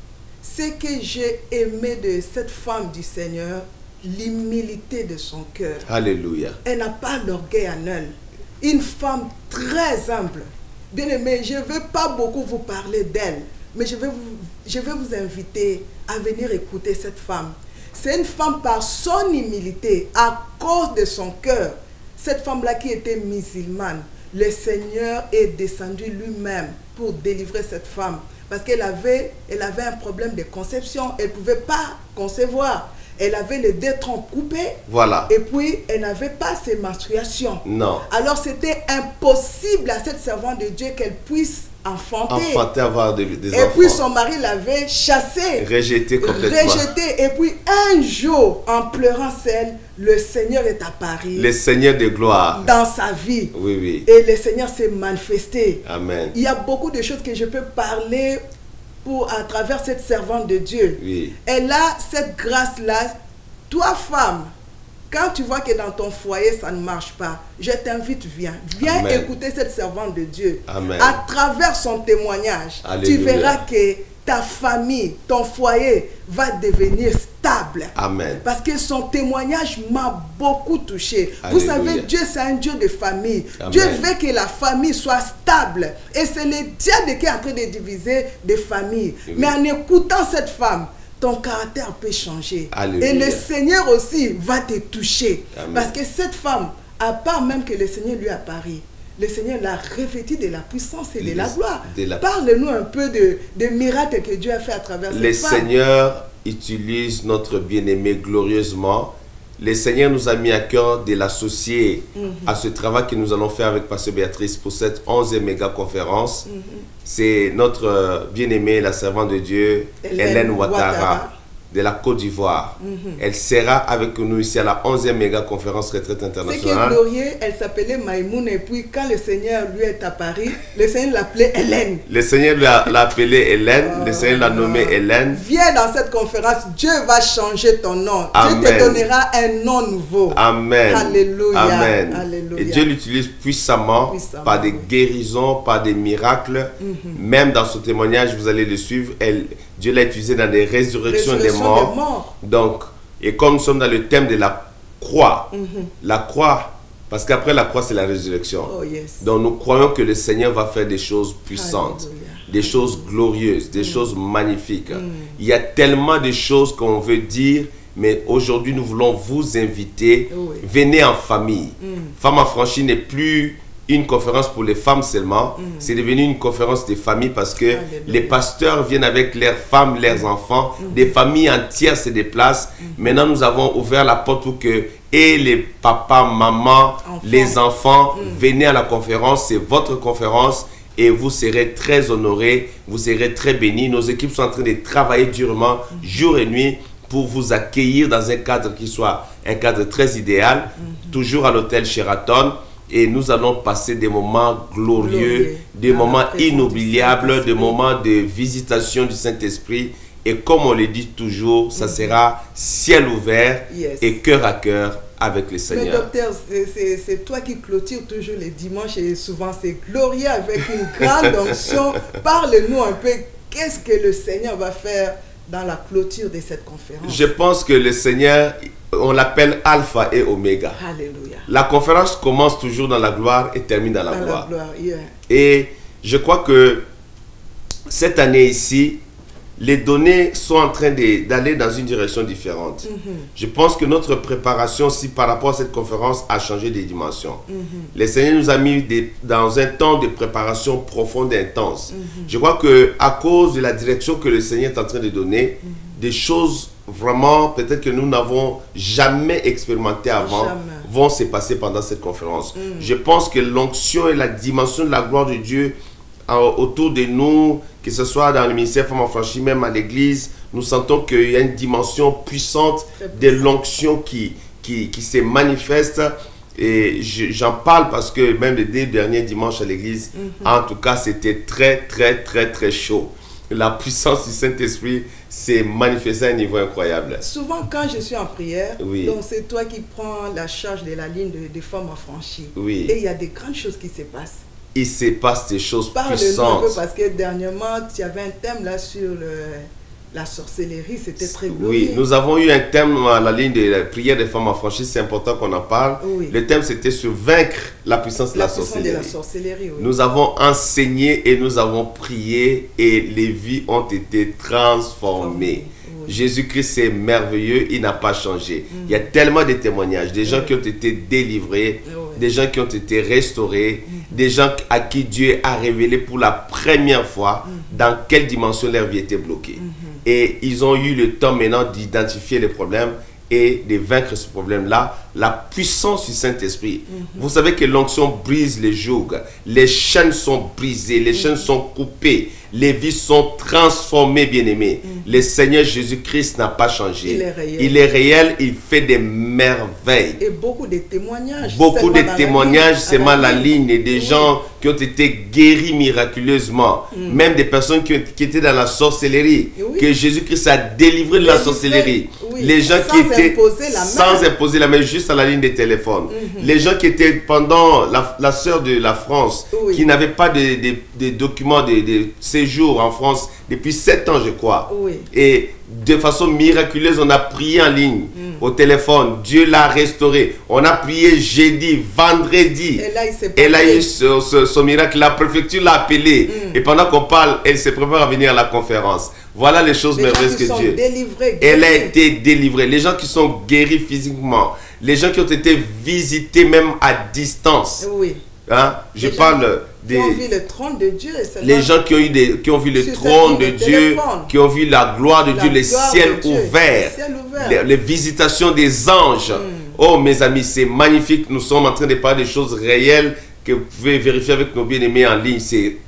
Speaker 3: Ce que j'ai aimé de cette femme du Seigneur, l'humilité de son cœur.
Speaker 7: Alléluia.
Speaker 3: Elle n'a pas l'orgueil en elle. Une femme très humble. Bien aimé, je ne vais pas beaucoup vous parler d'elle, mais je vais vous, je vais vous inviter à venir écouter cette femme. C'est une femme par son humilité, à cause de son cœur. Cette femme-là qui était musulmane, le Seigneur est descendu lui-même pour délivrer cette femme. Parce qu'elle avait, elle avait un problème de conception. Elle ne pouvait pas concevoir. Elle avait les deux trompes coupées.
Speaker 7: Voilà.
Speaker 3: Et puis, elle n'avait pas ses menstruations.
Speaker 7: Non.
Speaker 3: Alors, c'était impossible à cette servante de Dieu qu'elle puisse enfanter.
Speaker 7: Enfanter, avoir des, des
Speaker 3: Et
Speaker 7: enfants.
Speaker 3: puis, son mari l'avait chassée.
Speaker 7: Rejeté complètement.
Speaker 3: Rejetée. Et puis, un jour, en pleurant seul, le Seigneur est apparu
Speaker 7: Le Seigneur de gloire.
Speaker 3: dans sa vie.
Speaker 7: Oui, oui.
Speaker 3: Et le Seigneur s'est manifesté.
Speaker 7: Amen.
Speaker 3: Il y a beaucoup de choses que je peux parler pour, à travers cette servante de Dieu.
Speaker 7: Oui.
Speaker 3: Elle a cette grâce-là. Toi, femme, quand tu vois que dans ton foyer, ça ne marche pas, je t'invite, viens. Viens
Speaker 7: Amen.
Speaker 3: écouter cette servante de Dieu.
Speaker 7: Amen.
Speaker 3: À travers son témoignage,
Speaker 7: Alléluia.
Speaker 3: tu verras que ta famille, ton foyer va devenir stable.
Speaker 7: Amen.
Speaker 3: Parce que son témoignage m'a beaucoup touché. Vous
Speaker 7: Alléluia.
Speaker 3: savez, Dieu, c'est un Dieu de famille.
Speaker 7: Amen.
Speaker 3: Dieu veut que la famille soit stable. Et c'est le diable qui est en train de diviser des familles.
Speaker 7: Oui.
Speaker 3: Mais en écoutant cette femme, ton caractère peut changer.
Speaker 7: Alléluia.
Speaker 3: Et le Seigneur aussi va te toucher.
Speaker 7: Amen.
Speaker 3: Parce que cette femme, à part même que le Seigneur lui apparaît, le Seigneur l'a revêtu de la puissance et de la
Speaker 7: Les-
Speaker 3: gloire.
Speaker 7: de la-
Speaker 3: Parle-nous un peu de, de miracles que Dieu a fait à travers cette
Speaker 7: Le
Speaker 3: femme.
Speaker 7: Seigneur utilise notre bien-aimé glorieusement. Le Seigneur nous a mis à cœur de l'associer
Speaker 3: Mhm.
Speaker 7: à ce travail que nous allons faire avec Pasteur Béatrice pour cette onzième méga conférence.
Speaker 3: Mhm.
Speaker 7: C'est notre euh, bien-aimée, la servante de Dieu,
Speaker 3: Hélène
Speaker 7: Hélène Ouattara,
Speaker 3: Ouattara.
Speaker 7: de la Côte d'Ivoire. Mm-hmm. Elle sera avec nous ici à la onzième méga conférence retraite internationale.
Speaker 3: Ce qui est glorieux, elle s'appelait Maïmoun, et puis quand le Seigneur lui est apparu, le Seigneur l'appelait Hélène.
Speaker 7: Le Seigneur l'a appelée Hélène, oh, le Seigneur l'a nommée Hélène.
Speaker 3: Viens dans cette conférence, Dieu va changer ton nom. Amen. Dieu te donnera un nom nouveau.
Speaker 7: Amen.
Speaker 3: Alléluia.
Speaker 7: Amen.
Speaker 3: Alléluia.
Speaker 7: Et Dieu l'utilise puissamment, puissamment, par des guérisons, par des miracles. Mm-hmm. Même dans ce témoignage, vous allez le suivre, elle, Dieu l'a utilisé dans des résurrections, résurrections des, morts. des morts. Donc, et comme nous sommes dans le thème de la croix, mm-hmm. la croix, parce qu'après la croix, c'est la résurrection.
Speaker 3: Oh, yes.
Speaker 7: Donc, nous croyons que le Seigneur va faire des choses puissantes, Alléluia. Des choses glorieuses, des mm. choses magnifiques. Mm. Il y a tellement de choses qu'on veut dire, mais aujourd'hui, nous voulons vous inviter. Oui. Venez en famille. Mm. Femmes Affranchies n'est plus une conférence pour les femmes seulement, mm. c'est devenu une conférence des familles parce que Alléluia. Les pasteurs viennent avec leurs femmes, leurs enfants, mm. des familles entières se déplacent. Mm. Maintenant, nous avons ouvert la porte pour que et les papas, mamans, enfants. Les enfants, mm. venez à la conférence, c'est votre conférence et vous serez très honorés, vous serez très bénis. Nos équipes sont en train de travailler durement, mm. jour et nuit, pour vous accueillir dans un cadre qui soit un cadre très idéal, mm. toujours à l'hôtel Sheraton. Et nous allons passer des moments glorieux, glorieux. Des ah, moments inoubliables, des moments de visitation du Saint-Esprit. Et comme on le dit toujours, ça sera ciel ouvert yes. et cœur à cœur avec le Seigneur.
Speaker 3: Mais docteur, c'est toi qui clôture toujours les dimanches et souvent c'est glorieux avec une grande onction. Parle-nous un peu, qu'est-ce que le Seigneur va faire dans la clôture de cette conférence?
Speaker 7: Je pense que le Seigneur, on l'appelle Alpha et Oméga.
Speaker 3: Alléluia.
Speaker 7: La conférence commence toujours dans la gloire et termine dans la
Speaker 3: dans
Speaker 7: gloire.
Speaker 3: La gloire yeah.
Speaker 7: Et je crois que cette année ici, les données sont en train d'aller dans une direction différente. Mm-hmm. Je pense que notre préparation aussi par rapport à cette conférence a changé des dimensions. Mm-hmm. Le Seigneur nous a mis des, dans un temps de préparation profonde et intense. Mm-hmm. Je crois qu'à cause de la direction que le Seigneur est en train de donner, mm-hmm. des choses vraiment peut-être que nous n'avons jamais expérimenté avant jamais. Vont se passer pendant cette conférence. Mm. Je pense que l'onction et la dimension de la gloire de Dieu euh, autour de nous, que ce soit dans le ministère Femmes Affranchies, même à l'église, nous sentons qu'il y a une dimension puissante de l'onction qui, qui, qui se manifeste. Et j'en parle parce que même les deux derniers dimanches à l'église, mm-hmm. en tout cas, c'était très, très, très, très chaud. La puissance du Saint-Esprit s'est manifestée à un niveau incroyable.
Speaker 3: Souvent, quand je suis en prière,
Speaker 7: oui.
Speaker 3: donc c'est toi qui prends la charge de la ligne des de Femmes Affranchies.
Speaker 7: Oui.
Speaker 3: Et il y a des grandes choses qui se passent.
Speaker 7: Il se passe des choses
Speaker 3: Parle
Speaker 7: puissantes.
Speaker 3: Un peu parce que dernièrement, tu avais un thème là sur le, la sorcellerie, c'était très glorieux.
Speaker 7: Oui, nous avons eu un thème à la ligne de la prière des Femmes Affranchies, c'est important qu'on en parle. Oui. Le thème c'était sur vaincre la puissance de la, la sorcellerie.
Speaker 3: De la sorcellerie oui.
Speaker 7: Nous avons enseigné et nous avons prié et les vies ont été transformées. Oui. Jésus-Christ est merveilleux, il n'a pas changé. Mm. Il y a tellement de témoignages, des gens oui. qui ont été délivrés, oui. des gens qui ont été restaurés, mm. des gens à qui Dieu a révélé pour la première fois mm. dans quelle dimension leur vie était bloquée. Mm. Et ils ont eu le temps maintenant d'identifier les problèmes et de vaincre ce problème-là. La puissance du Saint-Esprit. Mm-hmm. Vous savez que l'onction brise les jougs. Les chaînes sont brisées, les mm-hmm. chaînes sont coupées. Les vies sont transformées, bien-aimés. Mm-hmm. Le Seigneur Jésus-Christ n'a pas changé.
Speaker 3: Il est réel.
Speaker 7: Il est réel, il fait des merveilles.
Speaker 3: Et beaucoup de témoignages.
Speaker 7: Beaucoup de témoignages, c'est mal la ligne. Et des oui. gens qui ont été guéris miraculeusement. Mm. Même des personnes qui, qui étaient dans la sorcellerie. Oui. Que Jésus-Christ a délivré de la sorcellerie. Oui. Les gens
Speaker 3: sans
Speaker 7: qui étaient
Speaker 3: imposer la main.
Speaker 7: sans imposer la main, juste à la ligne des téléphones. Mm-hmm. Les gens qui étaient pendant la, la sœur de la France, oui. qui n'avaient pas de, de, de documents de, de séjour en France depuis sept ans, je crois. Oui. Et de façon miraculeuse, on a prié en ligne, mm. au téléphone. Dieu l'a restauré. On a prié jeudi, vendredi.
Speaker 3: Et là, il
Speaker 7: Elle a eu ce, ce, ce miracle. La préfecture l'a appelé. Mm. Et pendant qu'on parle, elle se prépare à venir à la conférence. Voilà les choses les merveilleuses que Dieu.
Speaker 3: Délivrés,
Speaker 7: elle a été délivrée. Les gens qui sont guéris physiquement. Les gens qui ont été visités même à distance.
Speaker 3: Oui.
Speaker 7: Hein? Je
Speaker 3: les
Speaker 7: parle des...
Speaker 3: Qui ont vu le trône de Dieu.
Speaker 7: Les gens qui ont, eu des, qui ont vu le trône de Dieu, téléphone. Qui ont vu la gloire de la Dieu, les ciels ouverts, les, les visitations des anges. Mm. Oh mes amis, c'est magnifique. Nous sommes en train de parler des choses réelles que vous pouvez vérifier avec nos bien-aimés en ligne. C'est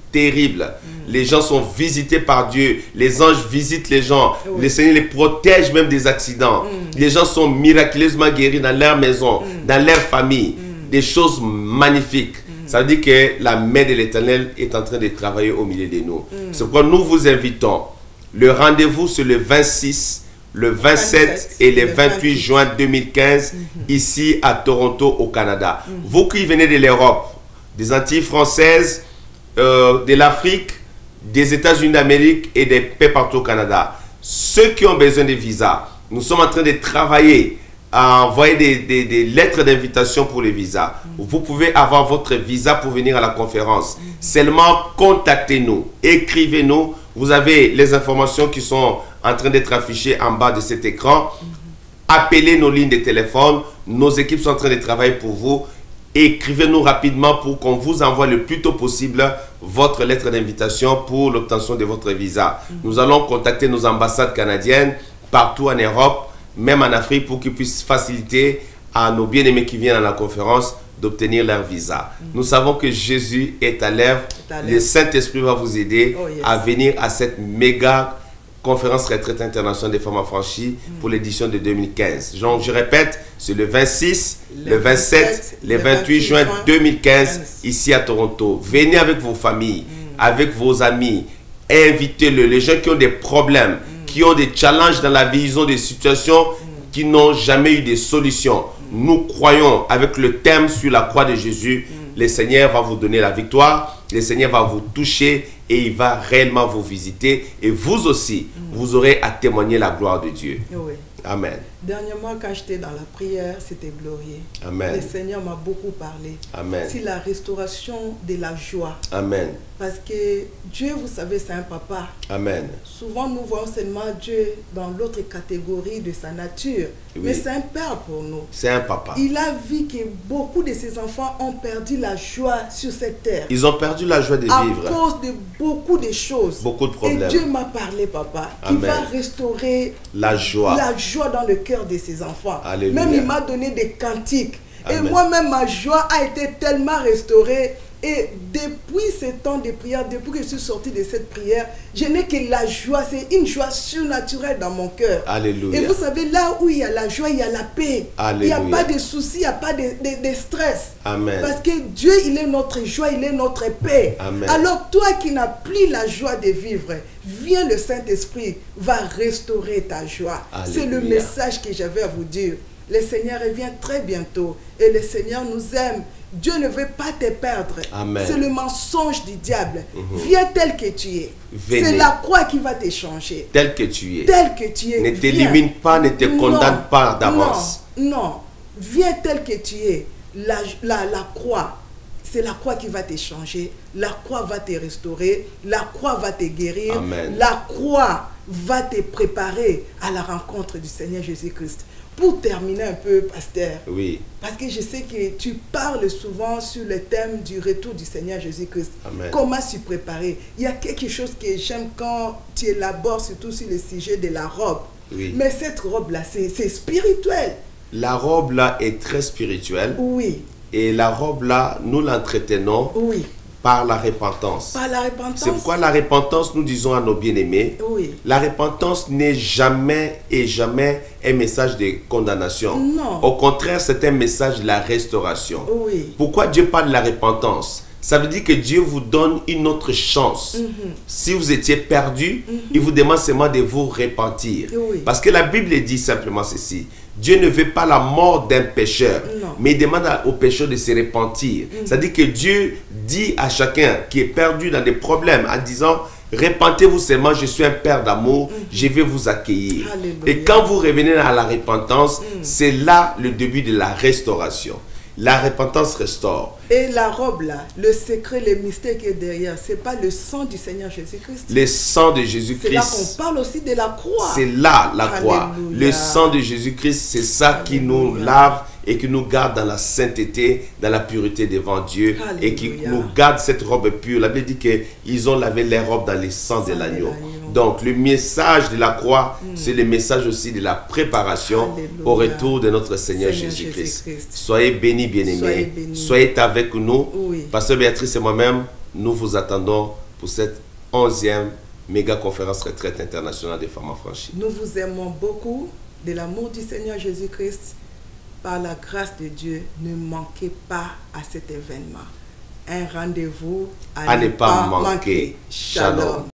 Speaker 7: terrible. Mm. Les gens sont visités par Dieu. Les anges visitent les gens.
Speaker 3: Oui.
Speaker 7: Le Seigneur les protège même des accidents. Mm. Les gens sont miraculeusement guéris dans leur maison, mm. dans leur famille. Mm. Des choses magnifiques. Mm. Ça veut dire que la main de l'Éternel est en train de travailler au milieu de nous. Mm. C'est pourquoi nous vous invitons. Le rendez-vous, c'est le vingt-six, le vingt-sept, vingt-sept et le vingt-huit juin deux mille quinze, mm-hmm. ici à Toronto, au Canada. Mm-hmm. Vous qui venez de l'Europe, des Antilles françaises, euh, de l'Afrique, des États-Unis d'Amérique et des pays partout au Canada, ceux qui ont besoin de visa, nous sommes en train de travailler à envoyer des, des, des lettres d'invitation pour les visas. Mm-hmm. Vous pouvez avoir votre visa pour venir à la conférence. Mm-hmm. Seulement contactez-nous, écrivez-nous. Vous avez les informations qui sont en train d'être affichées en bas de cet écran. Mm-hmm. Appelez nos lignes de téléphone. Nos équipes sont en train de travailler pour vous. Écrivez-nous rapidement pour qu'on vous envoie le plus tôt possible votre lettre d'invitation pour l'obtention de votre visa. Mm-hmm. Nous allons contacter nos ambassades canadiennes partout en Europe, même en Afrique, pour qu'ils puissent faciliter à nos bien-aimés qui viennent à la conférence d'obtenir leur visa. Mm-hmm. Nous savons que Jésus est à l'œuvre. Le Saint-Esprit va vous aider oh, yes. à venir à cette méga conférence retraite internationale des femmes affranchies mm-hmm. pour l'édition de deux mille quinze. Donc, je répète, c'est le vingt-six, le, le vingt-sept, le vingt-huit juin deux mille quinze, ici à Toronto. Venez avec vos familles, mm-hmm. avec vos amis, invitez-le. Les gens qui ont des problèmes, mm-hmm. qui ont des challenges dans la vie, ils ont des situations mm-hmm. qui n'ont jamais eu de solution. Nous croyons avec le thème sur la croix de Jésus, mm. le Seigneur va vous donner la victoire, le Seigneur va vous toucher et il va réellement vous visiter. Et vous aussi, mm. vous aurez à témoigner la gloire de Dieu.
Speaker 3: Oui.
Speaker 7: Amen.
Speaker 3: Dernièrement, quand j'étais dans la prière, c'était glorieux.
Speaker 7: Amen.
Speaker 3: Le Seigneur m'a beaucoup parlé.
Speaker 7: Amen.
Speaker 3: C'est la restauration de la joie.
Speaker 7: Amen.
Speaker 3: Parce que Dieu, vous savez, c'est un papa.
Speaker 7: Amen.
Speaker 3: Souvent, nous voyons seulement Dieu dans l'autre catégorie de sa nature. Oui. Mais c'est un père pour nous.
Speaker 7: C'est un papa.
Speaker 3: Il a vu que beaucoup de ses enfants ont perdu la joie sur cette terre.
Speaker 7: Ils ont perdu la joie de vivre.
Speaker 3: À cause de beaucoup de choses.
Speaker 7: Beaucoup de problèmes.
Speaker 3: Et Dieu m'a parlé, papa, qui
Speaker 7: Amen.
Speaker 3: va restaurer
Speaker 7: la joie.
Speaker 3: La joie dans le cœur de ses enfants.
Speaker 7: Alléluia.
Speaker 3: Même il m'a donné des cantiques.
Speaker 7: Amen.
Speaker 3: Et moi-même, ma joie a été tellement restaurée. Et depuis ce temps de prière, depuis que je suis sortie de cette prière, je n'ai que la joie. C'est une joie surnaturelle dans mon cœur.
Speaker 7: Alléluia.
Speaker 3: Et vous savez, là où il y a la joie, il y a la paix.
Speaker 7: Alléluia.
Speaker 3: Il n'y a pas de soucis, il n'y a pas de, de, de stress.
Speaker 7: Amen.
Speaker 3: Parce que Dieu, il est notre joie, il est notre paix.
Speaker 7: Amen.
Speaker 3: Alors toi qui n'as plus la joie de vivre, viens, le Saint-Esprit va restaurer ta joie. C'est le message que j'avais à vous dire. Le Seigneur revient très bientôt et le Seigneur nous aime. Dieu ne veut pas te perdre. C'est le mensonge du diable. Mm-hmm. Viens tel que tu es. C'est la croix qui va te changer.
Speaker 7: Tel que tu es.
Speaker 3: Tel que tu es.
Speaker 7: Ne t'élimine pas, ne te
Speaker 3: non,
Speaker 7: condamne pas d'avance.
Speaker 3: Non, non. Viens tel que tu es. La, la, la croix, c'est la croix qui va te changer. La croix va te restaurer. La croix va te guérir.
Speaker 7: Amen.
Speaker 3: La croix va te préparer à la rencontre du Seigneur Jésus-Christ. Pour terminer un peu, pasteur,
Speaker 7: oui.
Speaker 3: parce que je sais que tu parles souvent sur le thème du retour du Seigneur Jésus-Christ.
Speaker 7: Amen.
Speaker 3: Comment s'y préparer? Il y a quelque chose que j'aime quand tu élabores, surtout sur le sujet de la robe.
Speaker 7: Oui.
Speaker 3: Mais cette robe-là, c'est spirituel.
Speaker 7: La robe-là est très spirituelle.
Speaker 3: Oui.
Speaker 7: Et la robe-là, nous l'entretenons.
Speaker 3: Oui.
Speaker 7: Par la repentance.
Speaker 3: Par la repentance.
Speaker 7: C'est pourquoi la repentance, nous disons à nos bien-aimés,
Speaker 3: oui.
Speaker 7: la repentance n'est jamais et jamais un message de condamnation.
Speaker 3: Non.
Speaker 7: Au contraire, c'est un message de la restauration.
Speaker 3: Oui.
Speaker 7: Pourquoi Dieu parle de la repentance? Ça veut dire que Dieu vous donne une autre chance. Mm-hmm. Si vous étiez perdu, mm-hmm. il vous demande seulement de vous repentir.
Speaker 3: Oui.
Speaker 7: Parce que la Bible dit simplement ceci. Dieu ne veut pas la mort d'un pécheur,
Speaker 3: non.
Speaker 7: mais il demande au pécheur de se repentir. Mm-hmm. C'est-à-dire que Dieu dit à chacun qui est perdu dans des problèmes en disant, repentez-vous seulement, je suis un Père d'amour, mm-hmm. je vais vous accueillir.
Speaker 3: Alléluia.
Speaker 7: Et quand vous revenez à la repentance, mm. c'est là le début de la restauration. La repentance restaure.
Speaker 3: Et la robe là, le secret, le mystère qui est derrière, c'est pas le sang du Seigneur Jésus-Christ.
Speaker 7: Le sang de Jésus-Christ.
Speaker 3: C'est là qu'on parle aussi de la croix.
Speaker 7: C'est là la
Speaker 3: Alléluia.
Speaker 7: Croix. Le sang de Jésus-Christ, c'est ça Alléluia. Qui nous lave et qui nous garde dans la sainteté, dans la pureté devant Dieu. Alléluia. Et qui nous garde cette robe pure. La Bible dit qu'ils ont lavé les robes dans le sang de l'agneau. Donc le message de la croix,
Speaker 3: Mm.
Speaker 7: c'est le message aussi de la préparation
Speaker 3: Alléluia.
Speaker 7: au retour de notre Seigneur,
Speaker 3: Seigneur
Speaker 7: Jésus-Christ.
Speaker 3: Jésus-Christ.
Speaker 7: Soyez bénis, bien-aimés.
Speaker 3: Soyez bénis.
Speaker 7: Soyez avec nous.
Speaker 3: Oui.
Speaker 7: Pasteur Béatrice et moi-même, nous vous attendons pour cette onzième méga conférence retraite internationale des femmes affranchies.
Speaker 3: Nous vous aimons beaucoup. De l'amour du Seigneur Jésus-Christ, par la grâce de Dieu, ne manquez pas à cet événement. Un rendez-vous à,
Speaker 7: À ne pas manquer. Shalom.